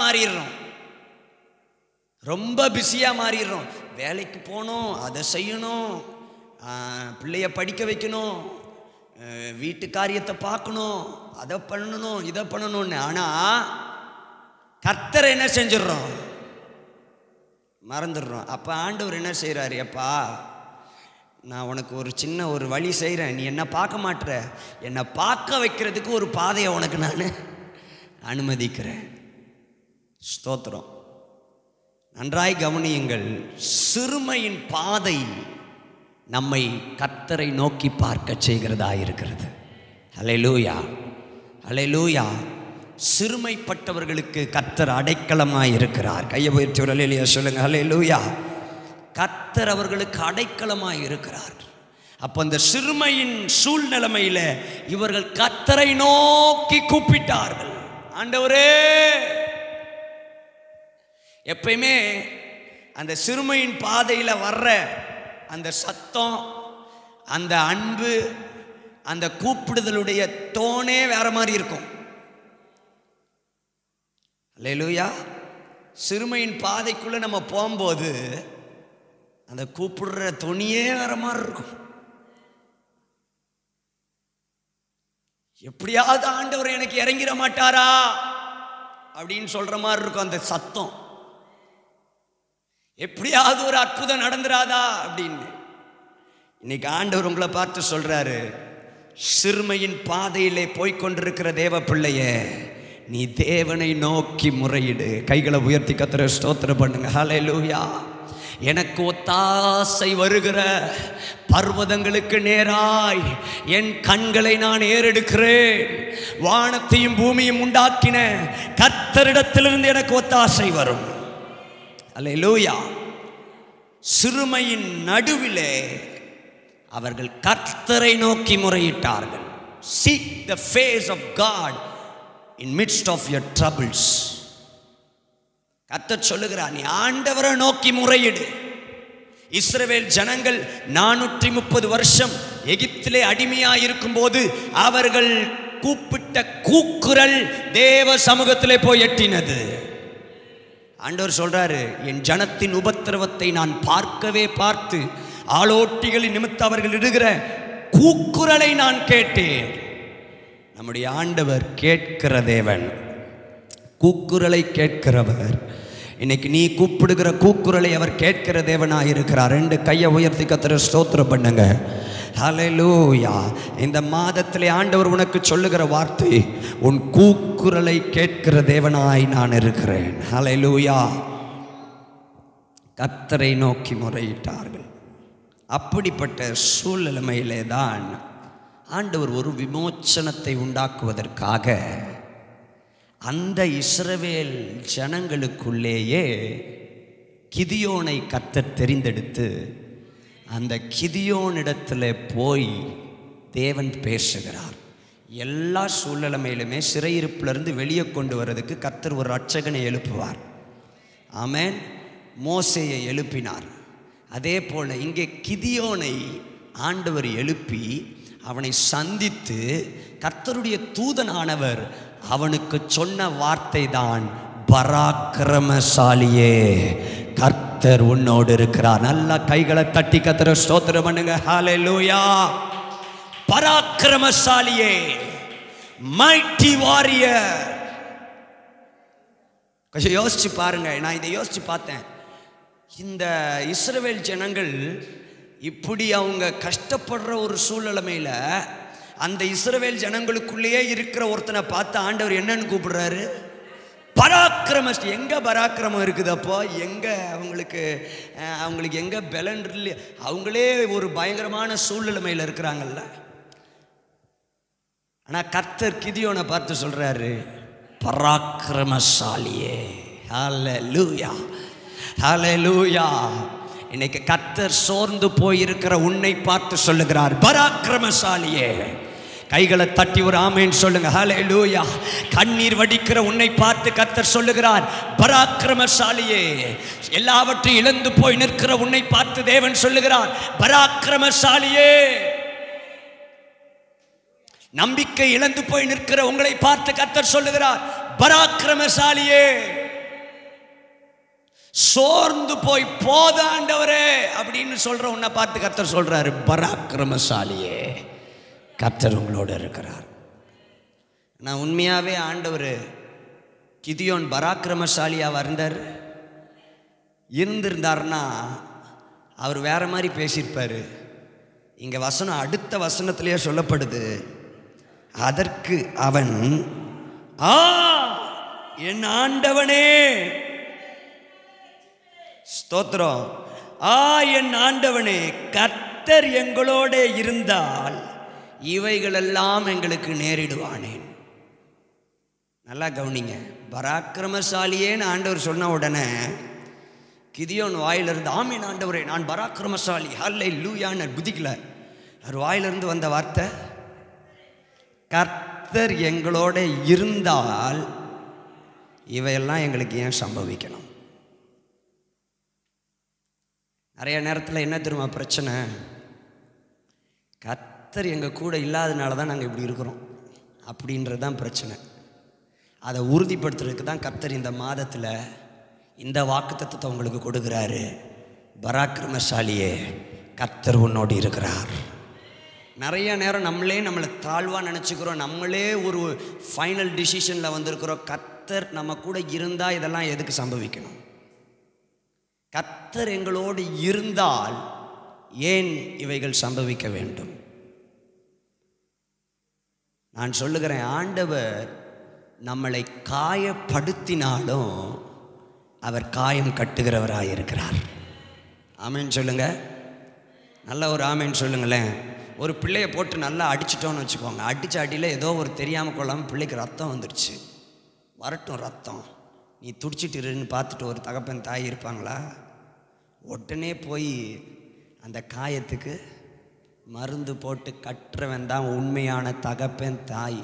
மாறிடுறோம். வேலைக்கு போகணும், அதை செய்யணும், பிள்ளைய படிக்க வைக்கணும், வீட்டு காரியத்தை பார்க்கணும், அதை பண்ணணும், இதை பண்ணணும்னு. ஆனால் கர்த்தரை என்ன செஞ்சிடறோம்? மறந்துடுறோம். அப்போ ஆண்டவர் என்ன செய்கிறாரு? அப்பா, நான் உனக்கு ஒரு சின்ன ஒரு வழி செய்கிறேன், நீ என்ன பார்க்க மாட்டுற, என்னை பார்க்க வைக்கிறதுக்கு ஒரு பாதையை உனக்கு நான் அனுமதிக்கிறேன். ஸ்தோத்திரம். நன்றாய் கவனியுங்கள். சிறுமையின் பாதை நம்மை கர்த்தரை நோக்கி பார்க்க செய்கிறதா இருக்கிறது. ஹல்லேலூயா, ஹல்லேலூயா. சிறுமைப்பட்டவர்களுக்கு கர்த்தர் அடைக்கலமாய் இருக்கிறார். கையை உயர்த்தி ஒரு அல்லேலூயா சொல்லுங்க. ஹல்லேலூயா. கர்த்தர் அவர்களுக்கு அடைக்கலமாய் இருக்கிறார். அப்போ அந்த சிறுமையின் சூழ்நிலைமையில இவர்கள் கர்த்தரை நோக்கி கூப்பிட்டார்கள். ஆண்டவரே, எப்பயுமே அந்த சிறுமையின் பாதையில் வர்ற அந்த சத்தம், அந்த அன்பு, அந்த கூப்பிடுதலுடைய டோனே வேற மாதிரி இருக்கும். அல்லேலூயா. சிறுமையின் பாதைக்குள்ள நம்ம போகும்போது அந்த கூப்பிடுற துணியே வேற மாதிரி இருக்கும். எப்படியாவது ஆண்டவர் எனக்கு இறங்கிட மாட்டாரா அப்படின்னு சொல்ற மாதிரி இருக்கும் அந்த சத்தம். எப்படியாவது ஒரு அற்புதம் நடந்துராதா அப்படின்னு. இன்னைக்கு ஆண்டவர் உங்களை பார்த்து சொல்றாரு, சிறுமையின் பாதையிலே போய்கொண்டிருக்கிற தேவ பிள்ளையே, நீ தேவனை நோக்கி முறையிடு. கைகளை உயர்த்தி கர்த்தரை ஸ்தோத்திரம் பண்ணுங்க. ஹல்லேலூயா. எனக்கு ஒத்தாசை வருகிற பர்வதங்களுக்கு நேராய் என் கண்களை நான் ஏறெடுக்கிறேன். வானத்தையும் பூமியும் உண்டாக்கின கர்த்தரிடத்திலிருந்து எனக்கு ஒத்தாசை வரும். அல்லேலூயா. சிறுமையின் நடுவிலே அவர்கள் கர்த்தரை நோக்கி முறையிட்டார்கள். Seek the face of God in midst of your troubles. கர்த்தர் சொல்லுகிறார், நீ ஆண்டவரை நோக்கி முறையிடு. இஸ்ரவேல் ஜனங்கள் 430 வருஷம் எகிப்திலே அடிமையாயிருக்கும் போது அவர்கள் கூப்பிட்ட கூக்குரல் தேவ சமூகத்திலே போய் எட்டினது. ஆண்டவர் சொல்றாரு, என் ஜனத்தின் உபத்திரவத்தை நான் பார்த்து ஆளோட்டிகளின் நிமித்தம் அவர்கள் இடுகிற கூக்குரலை நான் கேட்டேன். நம்முடைய ஆண்டவர் கேட்கிற தேவன், கூக்குரலை கேட்கிறவர். இன்னைக்கு நீ கூப்பிடுகிற கூக்குரலை அவர் கேட்கிற தேவனாக இருக்கிறார். 2 கையை உயர்த்தி கர்த்தரை ஸ்தோத்திரம் பண்ணுங்க. ஹல்லேலூயா. இந்த மாதத்திலே ஆண்டவர் உனக்கு சொல்லுகிற வார்த்தை, உன் கூக்குரலை கேட்கிற தேவனாய் நான் இருக்கிறேன். ஹல்லேலூயா. கர்த்தரை நோக்கி முறையிட்டார்கள். அப்படிப்பட்ட சூழ்நிலையிலே தான் ஆண்டவர் ஒரு விமோச்சனத்தை உண்டாக்குவதற்காக அந்த இஸ்ரவேல் ஜனங்களுக்குள்ளேயே கிதியோனை கர்த்தர் தெரிந்தெடுத்து அந்த கிதியோனிடத்தில் போய் தேவன் பேசுகிறார். எல்லா சூழ்நிலைமையிலுமே சிறையிருப்பிலிருந்து வெளியே கொண்டு வர்றதுக்கு கர்த்தர் ஒரு ரட்சகனை எழுப்புவார். ஆமென். மோசேயை எழுப்பினார். அதே போல் இங்கே கிதியோனை ஆண்டவர் எழுப்பி அவனை சந்தித்து கர்த்தருடைய தூதனானவர் அவனுக்கு சொன்ன வார்த்தை தான், பராக்கிரமசாலியே, கர்த்தர் உன்னோடு இருக்கிறார். நல்ல கைகளை தட்டி கர்த்தரை ஸ்தோத்திரம் பண்ணுங்க. ஹல்லேலூயா. பராக்கிரமசாலியே, மைட்டி வாரியர். கொஞ்சம் யோசிச்சு பாருங்க. நான் இதை யோசிச்சு பார்த்தேன். இந்த இஸ்ரவேல் ஜனங்கள் இப்படி அவங்க கஷ்டப்படுற ஒரு சூழ்நிலைமையில அந்த இஸ்ரவேல் ஜனங்களுக்குள்ளேயே இருக்கிற ஒருத்தனை பார்த்து ஆண்டவர் என்னன்னு கூப்பிடுறாரு? பராக்கிரம. எங்க பராக்கிரமம் இருக்குது? அப்போ எங்க அவங்களுக்கு எங்க பலன் இல்லை? அவங்களே ஒரு பயங்கரமான சூழ்நிலைமையில் இருக்கிறாங்கல்ல. ஆனா கர்த்தர் கிதியோனை பார்த்து சொல்றாரு, பராக்கிரமசாலியே. ஹல்லேலூயா, ஹல்லேலூயா. இன்னைக்கு கர்த்தர் சோர்ந்து போயிருக்கிற உன்னை பார்த்து சொல்லுகிறார், பராக்கிரமசாலியே. கைகளை தட்டி ஒரு ஆமென் சொல்லுங்க. ஹல்லேலூயா. கண்ணீர் வடிக்கிற உன்னை பார்த்து கர்த்தர் சொல்லுகிறார், பராக்கிரமசாலியே. எல்லாவற்றையும் இழந்து போய் நிற்கிற உன்னை பார்த்து தேவன் சொல்லுகிறார், பராக்கிரமசாலியே. நம்பிக்கை இழந்து போய் நிற்கிற உங்களை பார்த்து கர்த்தர் சொல்லுகிறார், பராக்கிரமசாலியே. சோர்ந்து போய் போத ஆண்டவரே அப்படின்னு சொல்ற உன்னை பார்த்து கர்த்தர் சொல்றாரு, பராக்கிரமசாலியே, கர்த்தர் உங்களோடு இருக்கிறார். நான் உண்மையாவே ஆண்டவர் கிதியோன் பராக்கிரமசாலியா இருந்திருந்தார்னா அவர் வேற மாதிரி பேசியிருப்பாரு. இங்க வசனம் அடுத்த வசனத்திலேயே சொல்லப்படுது, அதற்கு அவன், ஆ என் ஆண்டவனே, ஸ்தோத்திரம், ஆ என் ஆண்டவனே, கர்த்தர் எங்களோட இருந்தால் இவைகளெல்லாம் எங்களுக்கு நேரிடுவானேன். நல்லா கவனிங்க. பராக்கிரமசாலியேன்னு ஆண்டவர் சொன்ன உடனே கிதியோன் வாயிலிருந்து, ஆமீன் ஆண்டவரே நான் பராக்கிரமசாலி, ஹல்லேலூயான்னு குதிக்கல. அவர் வாயிலிருந்து வந்த வார்த்தை, கர்த்தர் எங்களோட இருந்தால் இவையெல்லாம் எங்களுக்கு ஏன் சம்பவிக்கணும்? நிறைய நேரத்தில் என்ன தெரியுமா பிரச்சனை? கர்த்தர் எங்கள் கூட இல்லாதனால தான் நாங்கள் இப்படி இருக்கிறோம் அப்படின்றது தான் பிரச்சனை. அதை உறுதிப்படுத்துறதுக்கு தான் கர்த்தர் இந்த மாதத்தில் இந்த வாக்குத்தத்தத்தை உங்களுக்கு கொடுக்குறாரு, பராக்கிரமசாலியே, கர்த்தர் உன்னோடு இருக்கிறார். நிறைய நேரம் நம்மளை தாழ்வாக நினச்சிக்கிறோம், நம்மளே ஒரு ஃபைனல் டிசிஷனில் வந்திருக்கிறோம். கர்த்தர் நம்ம கூட இருந்தால் இதெல்லாம் எதுக்கு சம்பவிக்கணும்? கர்த்தர் எங்களோடு இருந்தால் ஏன் இவைகள் சம்பவிக்க வேண்டும்? நான் சொல்லுகிறேன், ஆண்டவர் நம்மளை காயப்படுத்தினாலும் அவர் காயம் கட்டுகிறவராயிருக்கிறார். ஆமேன் சொல்லுங்க. நல்ல ஒரு ஆமேன் சொல்லுங்களேன். ஒரு பிள்ளையை போட்டு நல்லா அடிச்சிட்டோன்னு வச்சுக்கோங்க. அடித்த அடியில் ஏதோ ஒரு தெரியாமல் கொள்ளாமல் பிள்ளைக்கு ரத்தம் வந்துடுச்சு. வரட்டும் ரத்தம், நீ துடிச்சிட்டு இருன்னு பார்த்துட்டு ஒரு தகப்பன் தாய் இருப்பாங்களா? உடனே போய் அந்த காயத்துக்கு மருந்து போட்டு கட்டுறவன் தான் உண்மையான தகப்பன் தாய்.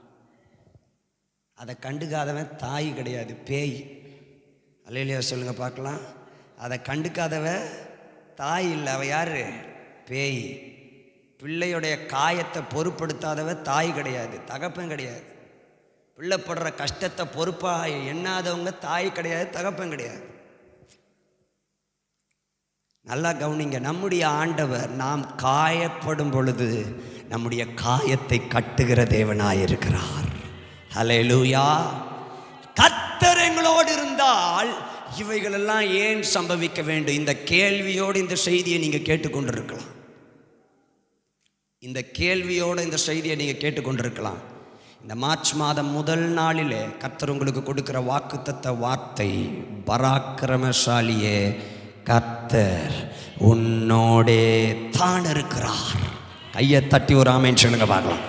அதை கண்டுக்காதவன் தாய் கிடையாது, பேய். அல்லேலூயா சொல்லுங்க பார்க்கலாம். அதை கண்டுக்காதவ தாய் இல்லை, அவ யாரு? பேய். பிள்ளையுடைய காயத்தை பொறுப்படுத்தாதவ தாய் கிடையாது, தகப்பன் கிடையாது. பிள்ளைப்படுற கஷ்டத்தை பொறுப்பாக எண்ணாதவங்க தாய் கிடையாது, தகப்பன் கிடையாது. நல்லா கவனிங்க. நம்முடைய ஆண்டவர் நாம் காயப்படும் பொழுது நம்முடைய காயத்தை கட்டுகிற தேவனாயிருக்கிறார். ஹல்லேலூயா. இருந்தால் இவைகளெல்லாம் ஏன் சம்பவிக்க வேண்டும்? இந்த கேள்வியோடு இந்த செய்தியை நீங்கள் கேட்டுக்கொண்டிருக்கலாம். இந்த கேள்வியோடு இந்த செய்தியை நீங்கள் கேட்டுக்கொண்டிருக்கலாம். இந்த மார்ச் மாதம் முதல் நாளிலே கர்த்தர் உங்களுக்கு கொடுக்கிற வாக்குத்தத்த வார்த்தை, பராக்கிரமசாலியே கர்த்தர் உன்னோடே தான் இருக்கிறார். கையை தட்டி ஒரு ஆமென் சொல்லுங்க பார்க்கலாம்.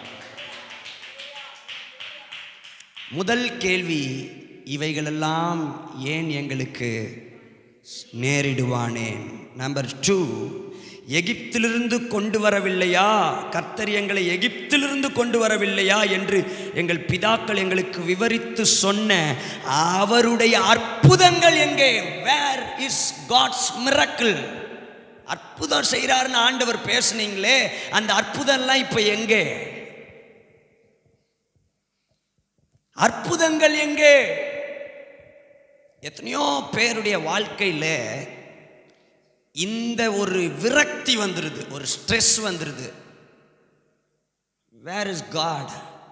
முதல் கேள்வி, இவைகளெல்லாம் ஏன் எங்களுக்கு நேரிடுவானேன்? நம்பர் 2, எகிப்திலிருந்து கொண்டு வரவில்லையா? கர்த்தர் எங்களை எகிப்திலிருந்து கொண்டு வரவில்லையா என்று எங்கள் பிதாக்கள் எங்களுக்கு விவரித்து சொன்ன அவருடைய அற்புதங்கள் எங்கே? Where is God's miracle? அற்புதம் செய்கிறாருன்னு ஆண்டவர் பேசுனீங்களே, அந்த அற்புதம்லாம் இப்ப எங்கே? அற்புதங்கள் எங்கே? எத்தனையோ பேருடைய வாழ்க்கையில் இந்த ஒரு விரக்தி வந்துடுது, ஒரு ஸ்ட்ரெஸ் வந்துடுது. Where is God?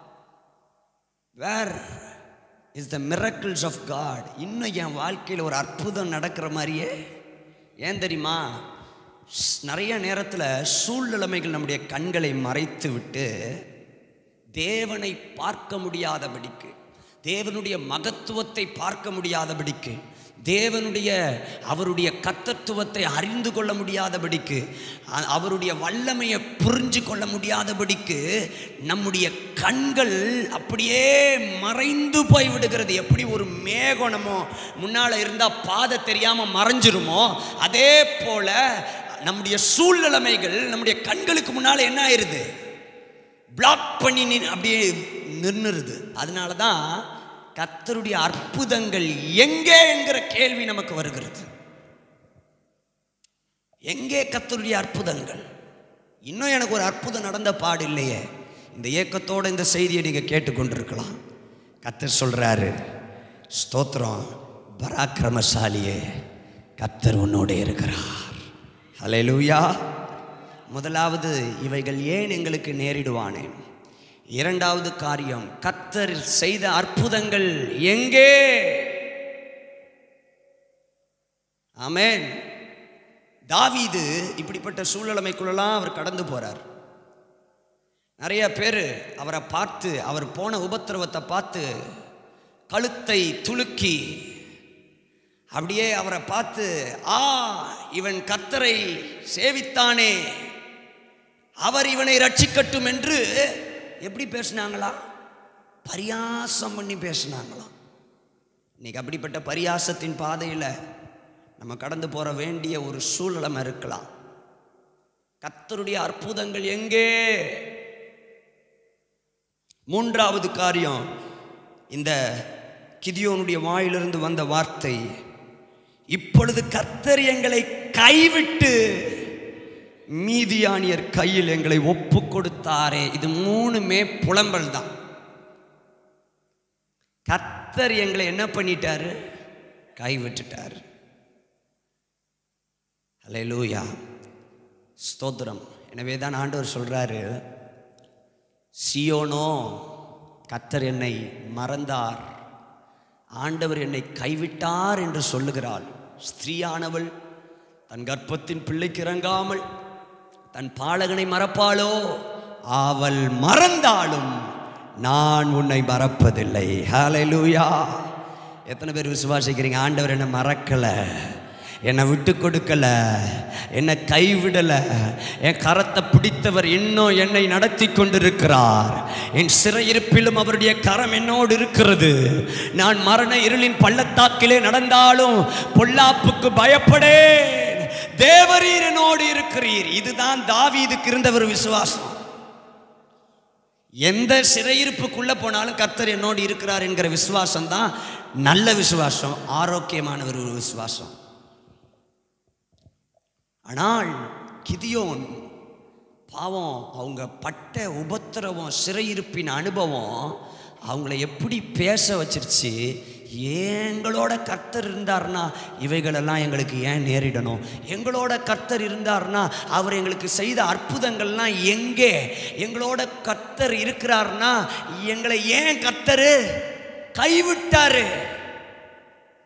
Where is the miracles of God? இன்னும் என் வாழ்க்கையில் ஒரு அற்புதம் நடக்கிற மாதிரியே. ஏன் தெரியுமா? நிறைய நேரத்தில் சூழ்நிலைமைகள் நம்முடைய கண்களை மறைத்து விட்டு தேவனை பார்க்க முடியாதபடிக்கு, தேவனுடைய மகத்துவத்தை பார்க்க முடியாதபடிக்கு, அவருடைய கர்த்தத்துவத்தை அறிந்து கொள்ள முடியாதபடிக்கு, அவருடைய வல்லமையை புரிஞ்சு கொள்ள முடியாதபடிக்கு நம்முடைய கண்கள் அப்படியே மறைந்து போய் விடுகிறது. எப்படி ஒரு மேகம் நம்ம முன்னால் இருந்தால் பாதை தெரியாமல் மறைஞ்சிருமோ, அதே போல நம்முடைய சூழ்நிலைமைகள் நம்முடைய கண்களுக்கு முன்னால் என்ன ஆயிருது? பிளாக் பண்ணி அப்படியே நின்னுருது. அதனால தான் கர்த்தருடைய அற்புதங்கள் எங்கே என்கிற கேள்வி நமக்கு வருகிறது. எங்கே கர்த்தருடைய அற்புதங்கள்? இன்னும் எனக்கு ஒரு அற்புதம் நடந்த பாடு இல்லையே. இந்த ஏக்கத்தோட இந்த செய்தியை நீங்க கேட்டுக்கொண்டிருக்கலாம். கர்த்தர் சொல்றாரு, ஸ்தோத்திரம், பராக்கிரமசாலியே கர்த்தர் உன்னோட இருக்கிறார். ஹல்லேலூயா. முதலாவது, இவைகள் ஏன் எங்களுக்கு நேரிடுவானேன்? இரண்டாவது காரியம், கர்த்தர் செய்த அற்புதங்கள் எங்கே? ஆமென். தாவீது இப்படிப்பட்ட சூழ்நிலைமைக்குள்ளெல்லாம் அவர் கடந்து போறார். நிறைய பேர் அவரை பார்த்து, அவர் போன உபத்திரவத்தை பார்த்து கழுத்தை துலுக்கி அப்படியே அவரை பார்த்து, இவன் கர்த்தரை சேவித்தானே, அவர் இவனை ரட்சிக்கட்டும் என்று எப்படி பேசினாங்களா? பரியாசம் பண்ணி பேசினாங்களாம். இன்னைக்கு அப்படிப்பட்ட பரியாசத்தின் பாதையில் நம்ம கடந்து போற வேண்டிய ஒரு சூழ்நிலை இருக்கலாம். கர்த்தருடைய அற்புதங்கள் எங்கே? மூன்றாவது காரியம், இந்த கிதியோனுடைய வாயிலிருந்து வந்த வார்த்தை, இப்பொழுது கர்த்தர் எங்களை கைவிட்டு மீதியானியர் கையில் எங்களை ஒப்பு கொடுத்தாரே. இது மூணுமே புலம்பல் தான். கர்த்தர் எங்களை என்ன பண்ணிட்டாரு? கைவிட்டுட்டார். அல்லேலூயா, ஸ்தோத்திரம். எனவே தான் ஆண்டவர் சொல்றாரு, சீயோனோ கர்த்தர் என்னை மறந்தார், ஆண்டவர் என்னை கைவிட்டார் என்று சொல்லுகிறாள். ஸ்திரீயானவள் தன் கர்ப்பத்தின் பிள்ளைக்கு இறங்காமல் தன் பாலகனை மறப்பாளோ? அவள் மறந்தாலும் நான் உன்னை மறப்பதில்லை. ஹல்லேலூயா. எத்தனை பேர் விசுவாசிக்கிறீங்க? ஆண்டவர் என்னை மறக்கல, என்னை விட்டு கொடுக்கல, என்னை கைவிடல, என் கரத்தை பிடித்தவர் இன்னும் என்னை நடத்தி கொண்டிருக்கிறார். என் சிறையிருப்பிலும் அவருடைய கரம் என்னோடு இருக்கிறது. நான் மரண இருளின் பள்ளத்தாக்கிலே நடந்தாலும் பொல்லாப்புக்கு பயப்படேன், தேவரீர் என்னோடு இருக்கிறீர். இதுதான் தாவீதுக்கு இருந்த ஒரு விசுவாசம். எந்த சிறையிருப்புக்குள்ள போனாலும் கர்த்தர் என்னோடு இருக்கிறார் என்கிற விசுவாசம் தான் நல்ல விசுவாசம், ஆரோக்கியமான ஒரு விசுவாசம். ஆனால் கிதியோன் பாவம், அவங்க பட்ட உபத்திரவம், சிறையிருப்பின் அனுபவம் அவங்கள எப்படி பேச வச்சிருச்சு. எங்களோட கர்த்தர் இருந்தார்னா இவைகளெல்லாம் எங்களுக்கு ஏன் நேரிடணும்? எங்களோட கர்த்தர் இருந்தார்னா அவர் எங்களுக்கு செய்த அற்புதங்கள்லாம் எங்கே? எங்களோட கர்த்தர் இருக்கிறார்னா எங்களை ஏன் கர்த்தர் கைவிட்டாரு?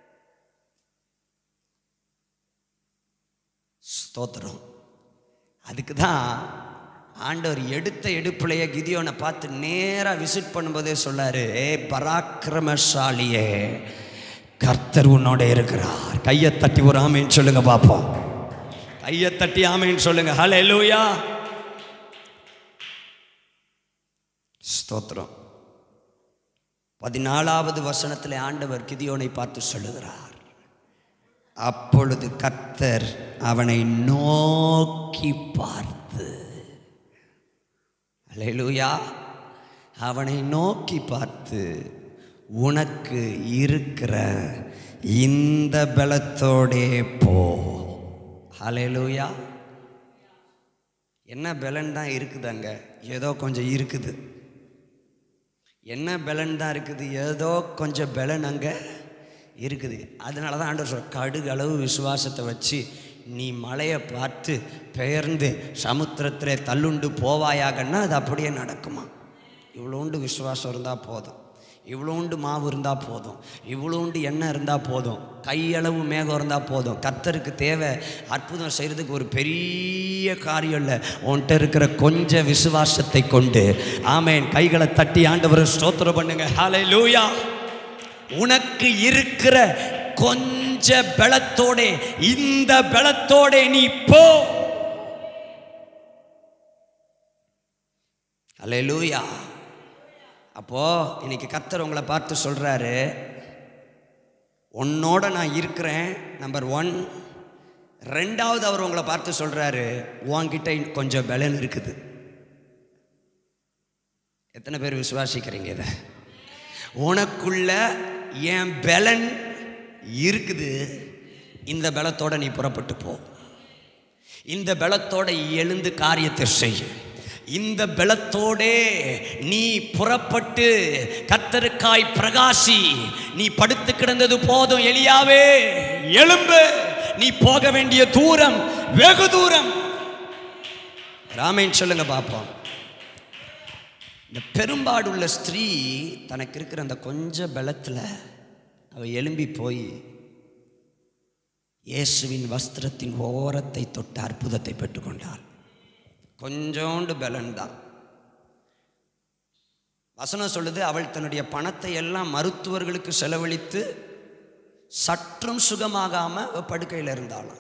ஸ்தோத்திரம். அதுக்கு தான் ஆண்டவர் எடுத்த எடுப்பிலையே கிதியோனை பார்த்து நேராக விசிட் பண்ணும்போதே சொல்லாரு, ஏ பராக்கிரமசாலியே, கர்த்தர் உன்னோட இருக்கிறார். கையை தட்டி ஒரு ஆமேன்னு சொல்லுங்க பார்ப்போம். கையை தட்டி ஆமேன்னு சொல்லுங்க. ஹல்லேலூயா, ஸ்தோத்திரம். 14வது வசனத்தில் ஆண்டவர் கிதியோனை பார்த்து சொல்லுகிறார், அப்பொழுது கர்த்தர் அவனை நோக்கி பார்த்து, ஹல்லேலூயா, அவனை நோக்கி பார்த்து, உனக்கு இருக்கிற இந்த பலத்தோடே போ. ஹல்லேலூயா. என்ன பலன் தான் இருக்குது அங்கே? ஏதோ கொஞ்சம் இருக்குது. என்ன பலன் தான் இருக்குது? ஏதோ கொஞ்சம் பலன் அங்கே இருக்குது. அதனால தான் ஆண்டவர் சொல்ற, கடுகு அளவு விசுவாசத்தை வச்சு நீ மலையை பார்த்து பெயர்ந்து சமுத்திரத்தில் தள்ளுண்டு போவாயாகன்னா அது அப்படியே நடக்குமா? இவ்வளோண்டு விசுவாசம் இருந்தால் போதும், இவ்வளோண்டு மாவு இருந்தால் போதும், இவ்வளோண்டு எண்ணெய் இருந்தால் போதும், கையளவு மேகம் இருந்தால் போதும். கர்த்தருக்கு தேவை அற்புதம் செய்கிறதுக்கு ஒரு பெரிய காரியம் இல்லை. உன்கிட்ட இருக்கிற கொஞ்சம் விசுவாசத்தை கொண்டு ஆமென் கைகளை தட்டி ஆண்டவரை ஸ்தோத்திரம் பண்ணுங்க. ஹல்லேலூயா. உனக்கு இருக்கிற கொஞ்ச பலத்தோட, இந்த பலத்தோட நீ போ. ஹல்லேலூயா. அப்போ இன்னைக்கு கர்த்தர் உங்களை பார்த்து சொல்றாரு, உன்னோட நான் இருக்கிறேன். நம்பர் 1. 2வது அவர் உங்களை பார்த்து சொல்றாரு, உன்கிட்ட கொஞ்சம் பலன் இருக்குது. எத்தனை பேர் விசுவாசிக்கிறீங்க இதை? உனக்குள்ள என் பலன் இருக்குது, இந்த பலத்தோட நீ புறப்பட்டு போ. இந்த பலத்தோட எழுந்து காரியத்தை செய்ய. இந்த பலத்தோடே நீ புறப்பட்டு கர்த்தருக்காய் பிரகாசி. நீ படுத்து கிடந்தது போதும் எலியாவே, எழும்பு, நீ போக வேண்டிய தூரம் வெகு தூரம். ராமேன் சொல்லுங்க பாப்போம். இந்த பெரும்பாடுள்ள ஸ்திரீ தனக்கு இருக்கிற அந்த கொஞ்ச பலத்தில் அவ எழும்பி போய் இயேசுவின் வஸ்திரத்தின் ஓரத்தை தொட்ட அற்புதத்தை பெற்றுக்கொண்டாள். கொஞ்சோண்டு பலன் தான். வசனம் சொல்லுது, அவள் தன்னுடைய பணத்தை எல்லாம் மருத்துவர்களுக்கு செலவழித்து சற்றும் சுகமாகாம படுக்கையில் இருந்தாளாம்.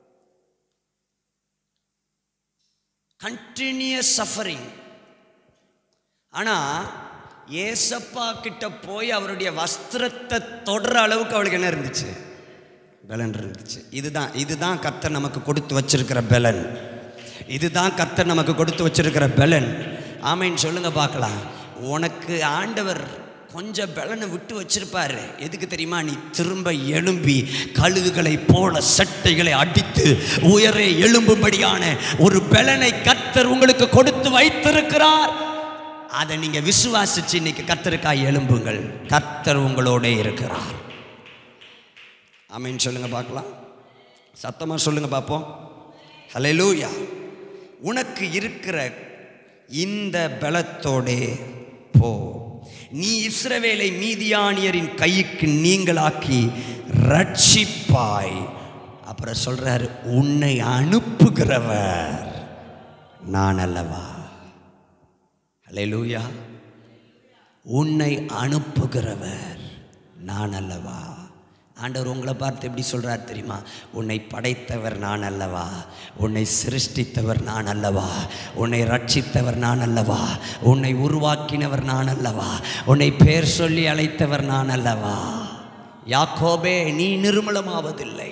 Continuous suffering. ஆனா ஏசப்பா கிட்ட போய் அவருடைய வஸ்திரத்தை தொடர அளவுக்கு அவளுக்கு என்ன இருந்துச்சு? பலன் இருந்துச்சு. இதுதான் கர்த்தர் நமக்கு கொடுத்து வச்சிருக்கிற பலன். இதுதான் கர்த்தர் நமக்கு கொடுத்து வச்சிருக்கிற பலன். ஆமென் சொல்லுங்க பார்க்கலாம். உனக்கு ஆண்டவர் கொஞ்சம் பலனை விட்டு வச்சிருப்பாரு. எதுக்கு தெரியுமா? நீ திரும்ப எழும்பி கழுகுகளை போல சட்டைகளை அடித்து உயரே எழும்பும்படியான ஒரு பலனை கர்த்தர் உங்களுக்கு கொடுத்து வைத்திருக்கிறார். அதை நீங்க விசுவாசிச்சு இன்னைக்கு கர்த்தருக்காய் எழும்புங்கள். கர்த்தர் உங்களோட இருக்கிறார். ஆமென் சொல்லுங்க பார்க்கலாம். சத்தமா சொல்லுங்க பார்ப்போம். ஹல்லேலூயா. உனக்கு இருக்கிற இந்த பலத்தோடே போ. நீ இஸ்ரவேலை மீதியானியரின் கைக்கு நீங்களாக்கி ரட்சிப்பாய். அப்புறம் சொல்றாரு, உன்னை அனுப்புகிறவர் நான் அல்லவா. ஹல்லேலூயா. உன்னை அனுப்புகிறவர் நான் அல்லவா. ஆண்டவர் உங்களை பார்த்து எப்படி சொல்றார் தெரியுமா? உன்னை படைத்தவர் நான் அல்லவா, உன்னை சிருஷ்டித்தவர் நான் அல்லவா, உன்னை ரட்சித்தவர் நான் அல்லவா, உன்னை உருவாக்கினவர் நான் அல்லவா, உன்னை பேர் சொல்லி அழைத்தவர் நான் அல்லவா. யாக்கோபே, நீ நிர்மலமாவதில்லை.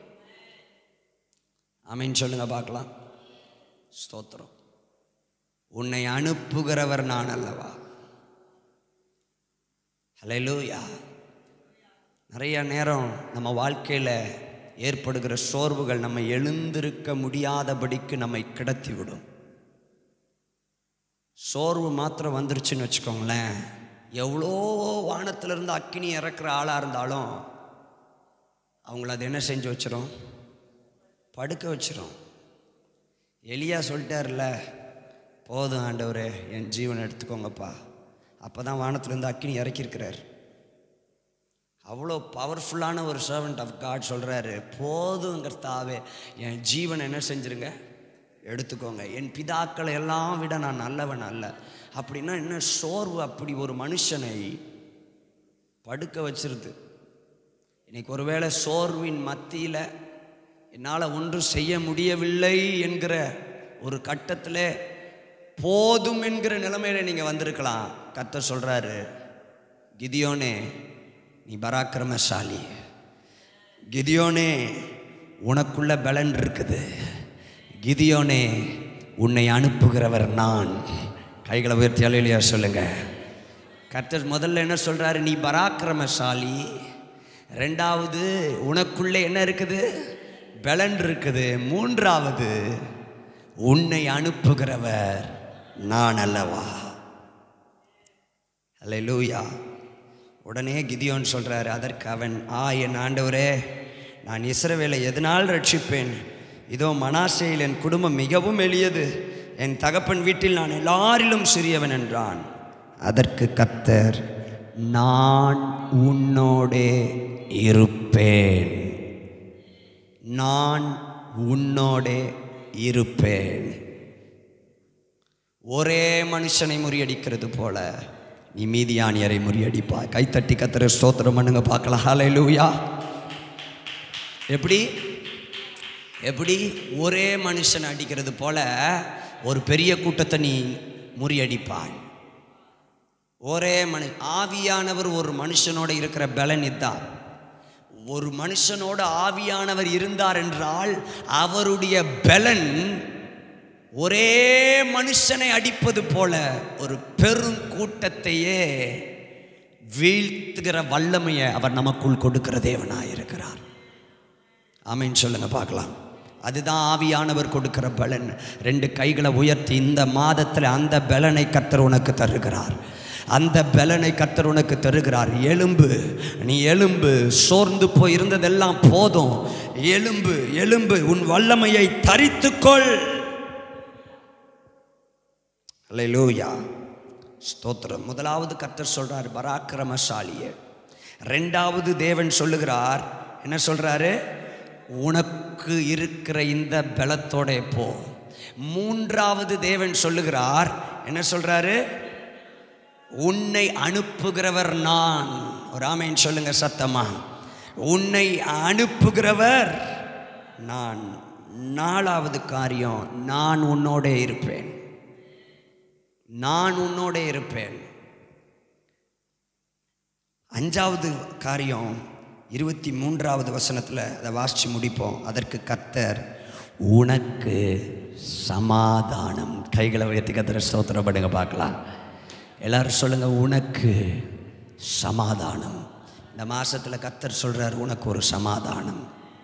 ஆமென் சொல்லுங்க பார்க்கலாம். ஸ்தோத்திரம். உன்னை அனுப்புகிறவர் நான் அல்லவா. ஹல்லேலூயா. நிறைய நேரம் நம்ம வாழ்க்கையில் ஏற்படுகிற சோர்வுகள் நம்ம எழுந்திருக்க முடியாதபடிக்கு நம்மை கிடத்தி விடும். சோர்வு மாத்திரம் வந்துருச்சுன்னு வச்சுக்கோங்களேன், எவ்வளோ வானத்திலிருந்து அக்கினி இறக்குற ஆளாக இருந்தாலும் அவங்கள அது என்ன செஞ்சு வச்சிரும்? படுக்க வச்சிரும். எலியா சொல்லிட்டார்ல, போதும் ஆண்டவரே, என் ஜீவனை எடுத்துக்கோங்கப்பா. அப்போ தான் வானத்திலேருந்து அக்கினி இறக்கியிருக்கிறார். அவ்வளோ பவர்ஃபுல்லான ஒரு சர்வன்ட் ஆஃப் காட் சொல்கிறாரு, போதுங்கிறதாவே என் ஜீவனை என்ன செஞ்சுருங்க, எடுத்துக்கோங்க. என் பிதாக்களை எல்லாம் விட நான் நல்லவன் அல்ல. அப்படின்னா என்ன, சோர்வு அப்படி ஒரு மனுஷனை படுக்க வச்சிருது. இன்னைக்கு ஒருவேளை சோர்வின் மத்தியில் என்னால் ஒன்றும் செய்ய முடியவில்லை என்கிற ஒரு கட்டத்தில் போதும் என்கிற நிலைமையில நீங்கள் வந்திருக்கலாம். கர்த்தர் சொல்கிறாரு, கிதியோனே நீ பராக்கிரமசாலி, கிதியோனே உனக்குள்ள பலன் இருக்குது, கிதியோனே உன்னை அனுப்புகிறவர் நான். கைகளை உயர்த்தி அல்லேலூயா சொல்லுங்க. கர்த்தர் முதல்ல என்ன சொல்றாரு, நீ பராக்கிரமசாலி. ரெண்டாவது, உனக்குள்ளே என்ன இருக்குது, பலன் இருக்குது. மூன்றாவது, உன்னை அனுப்புகிறவர் நான் அல்லவா. அல்லேலூயா. உடனே கிதியோன் சொல்றாரு, அதற்கு அவன், என் ஆண்டவரே, நான் இஸ்ரவேலை எதனால் ரட்சிப்பேன்? இதோ மனாசேயில் என் குடும்பம் மிகவும் எளியது, என் தகப்பன் வீட்டில் நான் எல்லாரிலும் சிறியவன் என்றான். அதற்கு கர்த்தர், நான் உன்னோடே இருப்பேன், நான் உன்னோடே இருப்பேன். ஒரே மனுஷனை முறியடிக்கிறது போல நீ மீதியானியரை முறியடிப்பா. கைத்தட்டி கர்த்தரை ஸ்தோத்திரம் பண்ணுங்க பார்க்கலாம். ஹல்லேலூயா. எப்படி ஒரே மனுஷனை அடிக்கிறது போல ஒரு பெரிய கூட்டத்தை நீ முறியடிப்பாய். ஒரே ஆவியானவர் ஒரு மனுஷனோட இருக்கிற பலன் இதுதான். ஒரு மனுஷனோட ஆவியானவர் இருந்தார் என்றால் அவருடைய பலன் ஒரே மனுஷனை அடிப்பது போல ஒரு பெரும் கூட்டத்தையே வீழ்த்துகிற வல்லமையை அவர் நமக்குள் கொடுக்கிற தேவனாயிருக்கிறார். ஆமென் சொல்லுங்க பார்க்கலாம். அதுதான் ஆவியானவர் கொடுக்கிற பலன். 2 கைகளை உயர்த்தி, இந்த மாதத்தில் அந்த பலனை கர்த்தர் உனக்கு தருகிறார், அந்த பலனை கர்த்தர் உனக்கு தருகிறார். எலும்பு, நீ எலும்பு, சோர்ந்து போய் இருந்ததெல்லாம் போதும், எலும்பு எலும்பு, உன் வல்லமையை தரித்துக்கொள். அல்லேலூயா, ஸ்தோத்திரம். முதலாவது கர்த்தர் சொல்றார் பராக்கிரமசாலியே. ரெண்டாவது தேவன் சொல்லுகிறார், என்ன சொல்றாரு, உனக்கு இருக்கிற இந்த பலத்தோட போ. மூன்றாவது தேவன் சொல்லுகிறார், என்ன சொல்றாரு, உன்னை அனுப்புகிறவர் நான். ஒரு ஆமென் சொல்லுங்க சத்தமா. உன்னை அனுப்புகிறவர் நான். நாலாவது காரியம், நான் உன்னோட இருப்பேன், நான் உன்னோட இருப்பேன். அஞ்சாவது காரியம் 23வது வசனத்தில் அதை வாசித்து முடிப்போம். அதற்கு கர்த்தர், உனக்கு சமாதானம். கைகளை உயர்த்தி கர்த்தரை ஸ்தோத்திரம் பண்ணுங்க பார்க்கலாம். எல்லாரும் சொல்லுங்க, உனக்கு சமாதானம். இந்த மாசத்தில் கர்த்தர் சொல்றார், உனக்கு ஒரு சமாதானம்.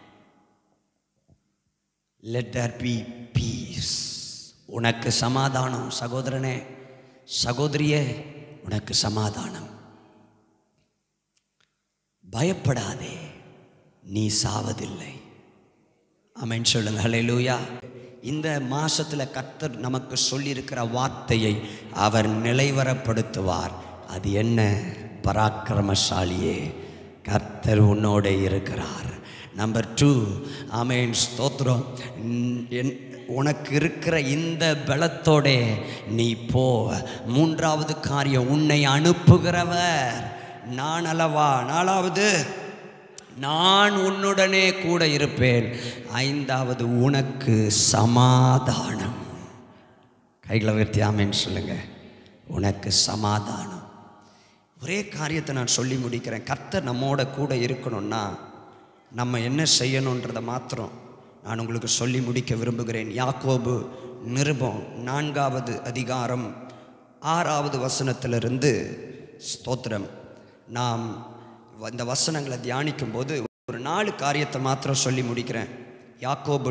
let there be peace. உனக்கு சமாதானம். சகோதரனே, சகோதரியே, உனக்கு சமாதானம். பயப்படாதே, நீ சாவதில்லை. ஆமென் சொல்லுங்க. ஹல்லேலூயா. இந்த மாசத்துல கர்த்தர் நமக்கு சொல்லியிருக்கிற வார்த்தையை அவர் நிலைவரப்படுத்துவார். அது என்ன? பராக்கிரமசாலியே, கர்த்தர் உன்னோட இருக்கிறார். நம்பர் 2, ஆமென் ஸ்தோத்திரம். உனக்கு இருக்கிற இந்த பலத்தோட நீ போ. மூன்றாவது காரியம், உன்னை அனுப்புகிறவர் நான் அல்லவா. நாலாவது, நான் உன்னுடனே கூட இருப்பேன். ஐந்தாவது, உனக்கு சமாதானம். கைகளை உயர்த்தி ஆமென் சொல்லுங்க. உனக்கு சமாதானம். ஒரே காரியத்தை நான் சொல்லி முடிக்கிறேன். கர்த்தர் நம்மோட கூட இருக்கணும்னா நம்ம என்ன செய்யணுன்றதை மாத்திரம் நான் உங்களுக்கு சொல்லி முடிக்க விரும்புகிறேன். யாக்கோபு நிருபம் 4வது அதிகாரம் 6வது வசனத்திலிருந்து, ஸ்தோத்திரம், நாம் இந்த வசனங்களை தியானிக்கும் போது ஒரு 4 காரியத்தை மாத்திரம் சொல்லி முடிக்கிறேன். யாக்கோபு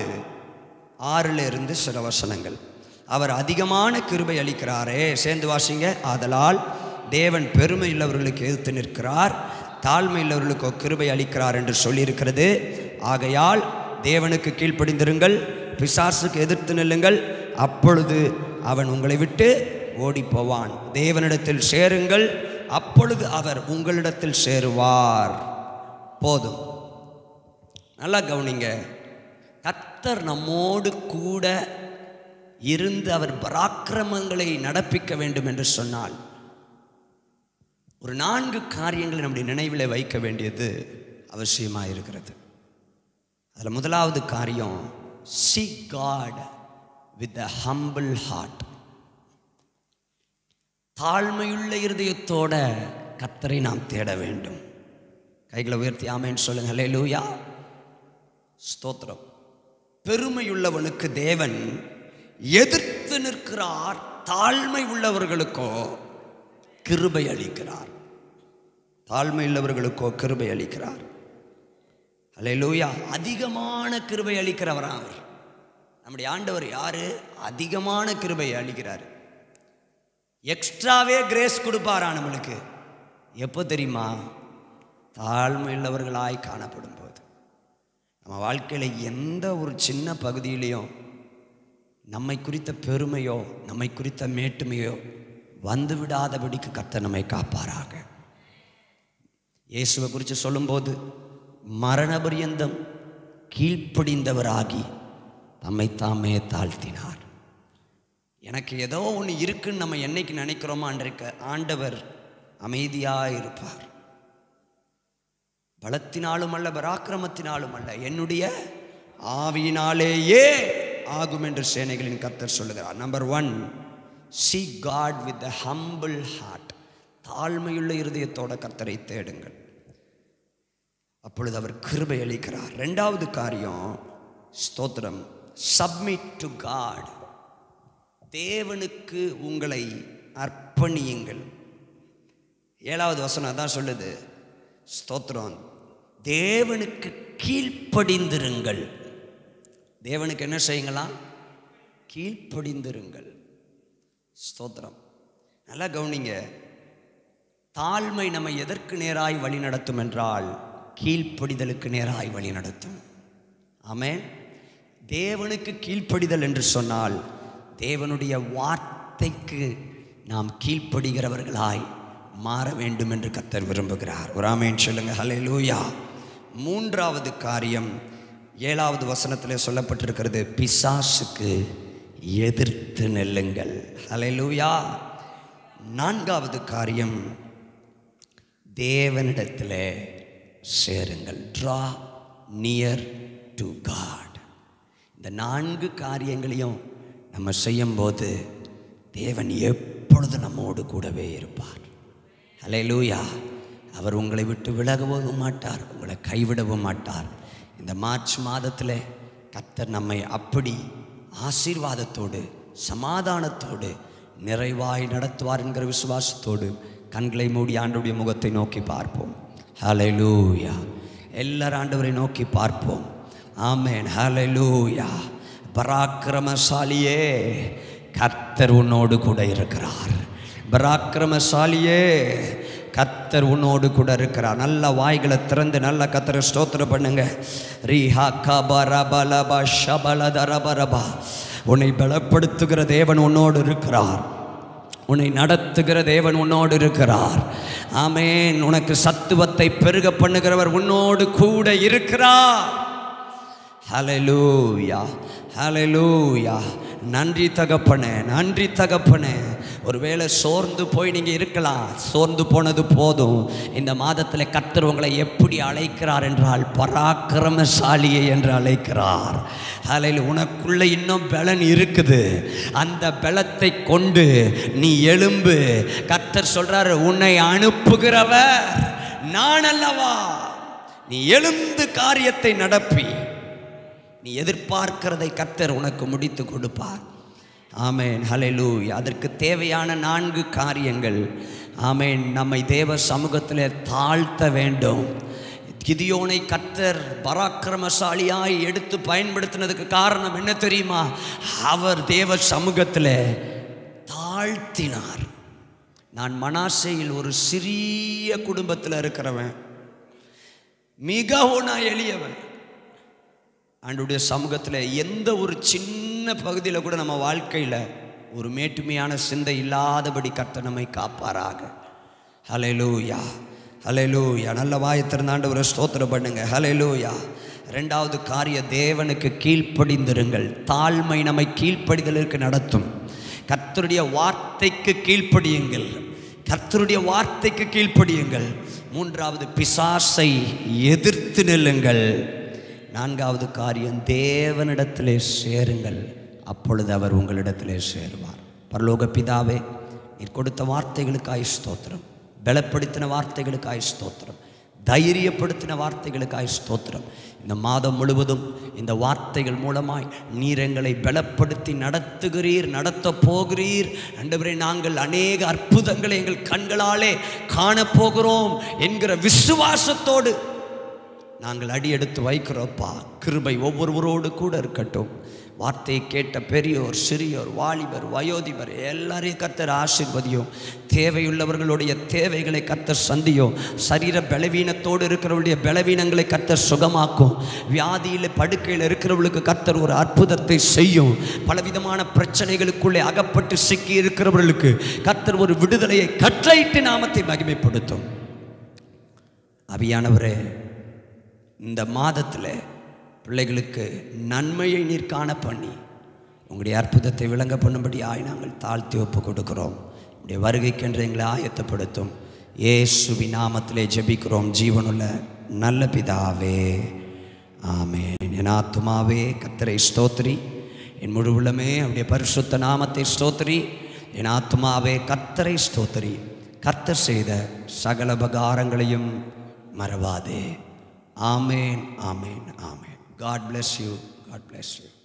4:6 சில வசனங்கள். அவர் அதிகமான கிருபை அளிக்கிறாரே, சேர்ந்து வாசிங்க. ஆதலால் தேவன் பெருமை உள்ளவர்களுக்கு எதிர்த்து நிற்கிறார், தாழ்மை உள்ளவர்களுக்கு கிருபை அளிக்கிறார் என்று சொல்லியிருக்கிறது. ஆகையால் தேவனுக்கு கீழ்ப்படிந்திருங்கள், பிசாசுக்கு எதிர்த்து நில்லுங்கள், அப்பொழுது அவன் உங்களை விட்டு ஓடி போவான். தேவனிடத்தில் சேருங்கள், அப்பொழுது அவர் உங்களிடத்தில் சேருவார். போதும். நல்லா கவனிங்க. கர்த்தர் நம்மோடு கூட இருந்து அவர் பராக்கிரமங்களை நடப்பிக்க வேண்டும் என்று சொன்னால் ஒரு 4 காரியங்களை நம்முடைய நினைவில் வைக்க வேண்டியது அவசியமாக இருக்கிறது. அதில் முதலாவது காரியம், seek God with a humble heart. தாழ்மையுள்ள இருதயத்தோட கர்த்தரை நாம் தேட வேண்டும். கைகளை உயர்த்தி ஆமென் சொல்லுங்க. ஹல்லேலூயா, ஸ்தோத்திரம். பெருமையுள்ளவனுக்கு தேவன் எதிர்த்து நிற்கிறார், தாழ்மை உள்ளவர்களுக்கோ கிருபை அளிக்கிறார். தாழ்மை உள்ளவர்களுக்கோ கிருபை அளிக்கிறார். ஹல்லேலூயா. அதிகமான கிருபை அளிக்கிறவரா அவர். நம்முடைய ஆண்டவர் யாரு? அதிகமான கிருபை அளிக்கிறார். எக்ஸ்ட்ராவே கிரேஸ் கொடுப்பாரா நம்மளுக்கு. எப்போ தெரியுமா? தாழ்மை உள்ளவர்களாய் காணப்படும் போது. நம்ம வாழ்க்கையில் எந்த ஒரு சின்ன பகுதியிலையும் நம்மை குறித்த பெருமையோ நம்மை குறித்த மேட்டுமையோ வந்து விடாதபடிக்கு கர்த்தர் நம்மை காப்பாராக. இயேசுவை குறித்து சொல்லும்போது மரண பரியந்தம் கீழ்ப்படிந்தவராகி தம்மை தாமே தாழ்த்தினார். எனக்கு ஏதோ ஒன்று இருக்குன்னு நம்ம என்னைக்கு நினைக்கிறோமோ அன்றைக்கு ஆண்டவர் அமைதியாக இருப்பார். பலத்தினாலும் அல்ல, பராக்கிரமத்தினாலும் அல்ல, என்னுடைய ஆவியினாலேயே ஆகும் என்று சேனைகளின் கர்த்தர் சொல்லுகிறார். Number 1, seek God with a humble heart. தாழ்மையுள்ள இருதயத்தோட கர்த்தரை தேடுங்கள், அப்பொழுது அவர் கிருபை அளிக்கிறார். 2வது காரியம், ஸ்தோத்திரம், submit to God. தேவனுக்கு உங்களை அர்ப்பணியுங்கள். 7வது வசனம் அதான் சொல்லுது. ஸ்தோத்திரம், தேவனுக்கு கீழ்ப்படிந்திருங்கள். தேவனுக்கு என்ன செய்யுங்களாம்? கீழ்ப்படிந்திருங்கள். ஸ்தோத்திரம். நல்லா கவனிங்க. தாழ்மை நம்ம எதற்கு நேராய் வழி நடத்தும் என்றால் கீழ்ப்படிதலுக்கு நேராய் வழி நடத்தும். ஆமென். தேவனுக்கு கீழ்ப்படிதல் என்று சொன்னால் தேவனுடைய வார்த்தைக்கு நாம் கீழ்ப்படுகிறவர்களாய் மாற வேண்டும் என்று கர்த்தர் விரும்புகிறார். ஒரு ஆமென் சொல்லுங்க. ஹல்லேலூயா. 3வது காரியம் 7வது வசனத்தில் சொல்லப்பட்டிருக்கிறது, பிசாசுக்கு எதிர்த்து நெல்லுங்கள். ஹல்லேலூயா. 4வது காரியம், தேவனிடத்தில் சேருங்கள். Draw near to God. இந்த 4 காரியங்களையும் நம்ம செய்யும்போது தேவன் எப்பொழுது நம்மோடு கூடவே இருப்பார். ஹல்லேலூயா. அவர் உங்களை விட்டு விலகவும் மாட்டார், உங்களை கைவிடவும் மாட்டார். இந்த மார்ச் மாதத்தில் கர்த்தர் நம்மை அப்படி ஆசீர்வாதத்தோடு சமாதானத்தோடு நிறைவாய் நடத்துவார் என்கிற விசுவாசத்தோடு கண்களை மூடி ஆண்டவருடைய முகத்தை நோக்கி பார்ப்போம். ஹல்லேலூயா. எல்லாரும் ஆண்டவரை நோக்கி பார்ப்போம். ஆமென். ஹல்லேலூயா. பராக்கிரமசாலியே, கர்த்தர் உன்னோடு கூட இருக்கிறார். பராக்கிரமசாலியே, கர்த்தர் உன்னோடு கூட இருக்கிறார். நல்ல வாய்களை திறந்து நல்ல கர்த்தரை ஸ்தோத்திரம் பண்ணுங்க. ரீஹா கபரபலப ஷபலதரபரபா. உன்னை பலப்படுத்துகிற தேவன் உன்னோடு இருக்கிறார். உன்னை நடத்துகிற தேவன் உன்னோடு இருக்கிறார். ஆமென். உனக்கு சத்துவத்தை பெருக பண்ணுகிறவர் உன்னோடு கூட இருக்கிறார். ஹல்லேலூயா, ஹல்லேலூயா. நன்றி தகப்பனே, நன்றி தகப்பனே. ஒருவேளை சோர்ந்து போய் நீங்கள் இருக்கலாம். சோர்ந்து போனது போதும். இந்த மாதத்தில் கர்த்தர் உங்களை எப்படி அழைக்கிறார் என்றால் பராக்கிரமசாலியை என்று அழைக்கிறார். ஹல்லேலூயா. உனக்குள்ள இன்னும் பலன் இருக்குது. அந்த பலத்தை கொண்டு நீ எழும்பு. கர்த்தர் சொல்றாரு, உன்னை அனுப்புகிறவர் நான் அல்லவா. நீ எழுந்து காரியத்தை நடப்பி. நீ எதிர்பார்க்கிறதை கர்த்தர் உனக்கு முடித்து கொடுப்பார். ஆமென். ஹல்லேலூயா. அதற்கு தேவையான 4 காரியங்கள். ஆமென். நம்மை தேவ சமூகத்தில் தாழ்த்த வேண்டும். கிதியோனை கர்த்தர் பராக்கிரமசாலியாய் எடுத்து பயன்படுத்தினதுக்கு காரணம் என்ன தெரியுமா? அவர் தேவ சமூகத்தில் தாழ்த்தினார். நான் மனாசேயில் ஒரு சிறிய குடும்பத்தில் இருக்கிறவன், மிகவும் நான் எளியவன். ஆண்டவருடைய சமூகத்தில் எந்த ஒரு சின்ன பகுதியில் கூட நம்ம வாழ்க்கையில் ஒரு மேட்டுமையான சிந்தை இல்லாதபடி கர்த்தர் நம்மை காப்பாராக. ஹல்லேலூயா, ஹல்லேலூயா. நல்ல வாயை திறந்து ஆண்டவரை ஸ்தோத்திரம் பண்ணுங்க. ஹல்லேலூயா. ரெண்டாவது காரியம், தேவனுக்கு கீழ்ப்படிந்திருங்கள். தாழ்மை நம்மை கீழ்ப்படிதலுக்கு நடத்தும். கர்த்தருடைய வார்த்தைக்கு கீழ்ப்படியுங்கள், கர்த்தருடைய வார்த்தைக்கு கீழ்ப்படியுங்கள். மூன்றாவது, பிசாசை எதிர்த்து நில்லுங்கள். நான்காவது காரியம், தேவனிடத்திலே சேருங்கள், அப்பொழுது அவர் உங்களிடத்திலே சேருவார். பரலோக பிதாவே, நீர் கொடுத்த வார்த்தைகளுக்காய் ஸ்தோத்திரம், பலப்படுத்தின வார்த்தைகளுக்காய் ஸ்தோத்திரம், தைரியப்படுத்தின வார்த்தைகளுக்காய் ஸ்தோத்திரம். இந்த மாதம் முழுவதும் இந்த வார்த்தைகள் மூலமாய் நீர் எங்களை பலப்படுத்தி நடத்துகிறீர், நடத்த போகிறீர். ஆண்டவரே, நாங்கள் அநேக அற்புதங்களை எங்கள் கண்களாலே காணப்போகிறோம் என்கிற விசுவாசத்தோடு நாங்கள் அடியெடுத்து வைக்கிறோப்பா. கிருபை ஒவ்வொருவரோடு கூட இருக்கட்டும். வார்த்தையை கேட்ட பெரியோர், சிறியோர், வாலிபர், வயோதிபர் எல்லாரையும் கர்த்தர் ஆசீர்வதியும். தேவையுள்ளவர்களுடைய தேவைகளை கர்த்தர் சந்தியும். சரீர பலவீனத்தோடு இருக்கிறவர்களுடைய பலவீனங்களை கர்த்தர் சுகமாக்கும். வியாதியில் படுக்கையில் இருக்கிறவர்களுக்கு கர்த்தர் ஒரு அற்புதத்தை செய்யும். பலவிதமான பிரச்சனைகளுக்குள்ளே அகப்பட்டு சிக்கி இருக்கிறவர்களுக்கு கர்த்தர் ஒரு விடுதலையை கட்டளையிட்டு நாமத்தை மகிமைப்படுத்தும். ஆவியானவரே, இந்த மாதத்தில் பிள்ளைகளுக்கு நன்மையை நீர் காண பண்ணி உங்களுடைய அற்புதத்தை விளங்க பண்ணும்படியாய் நாங்கள் தாழ்த்தி ஒப்பு கொடுக்கிறோம். உங்களுடைய வருகைக்கென்று எங்களை ஆயத்தப்படுத்தும். இயேசுவின் நாமத்திலே ஜெபிக்கிறோம் ஜீவனுள்ள நல்ல பிதாவே, ஆமென். என் ஆத்துமாவே கர்த்தரை ஸ்தோத்திரி, என் முழு உள்ளமே அவருடைய பரிசுத்த நாமத்தை ஸ்தோத்திரி. என் ஆத்துமாவே கர்த்தரை ஸ்தோத்திரி, கர்த்தர் செய்த சகல உபகாரங்களையும் மறவாதே. ஆமென், ஆமென், ஆமென். God bless you. God bless you.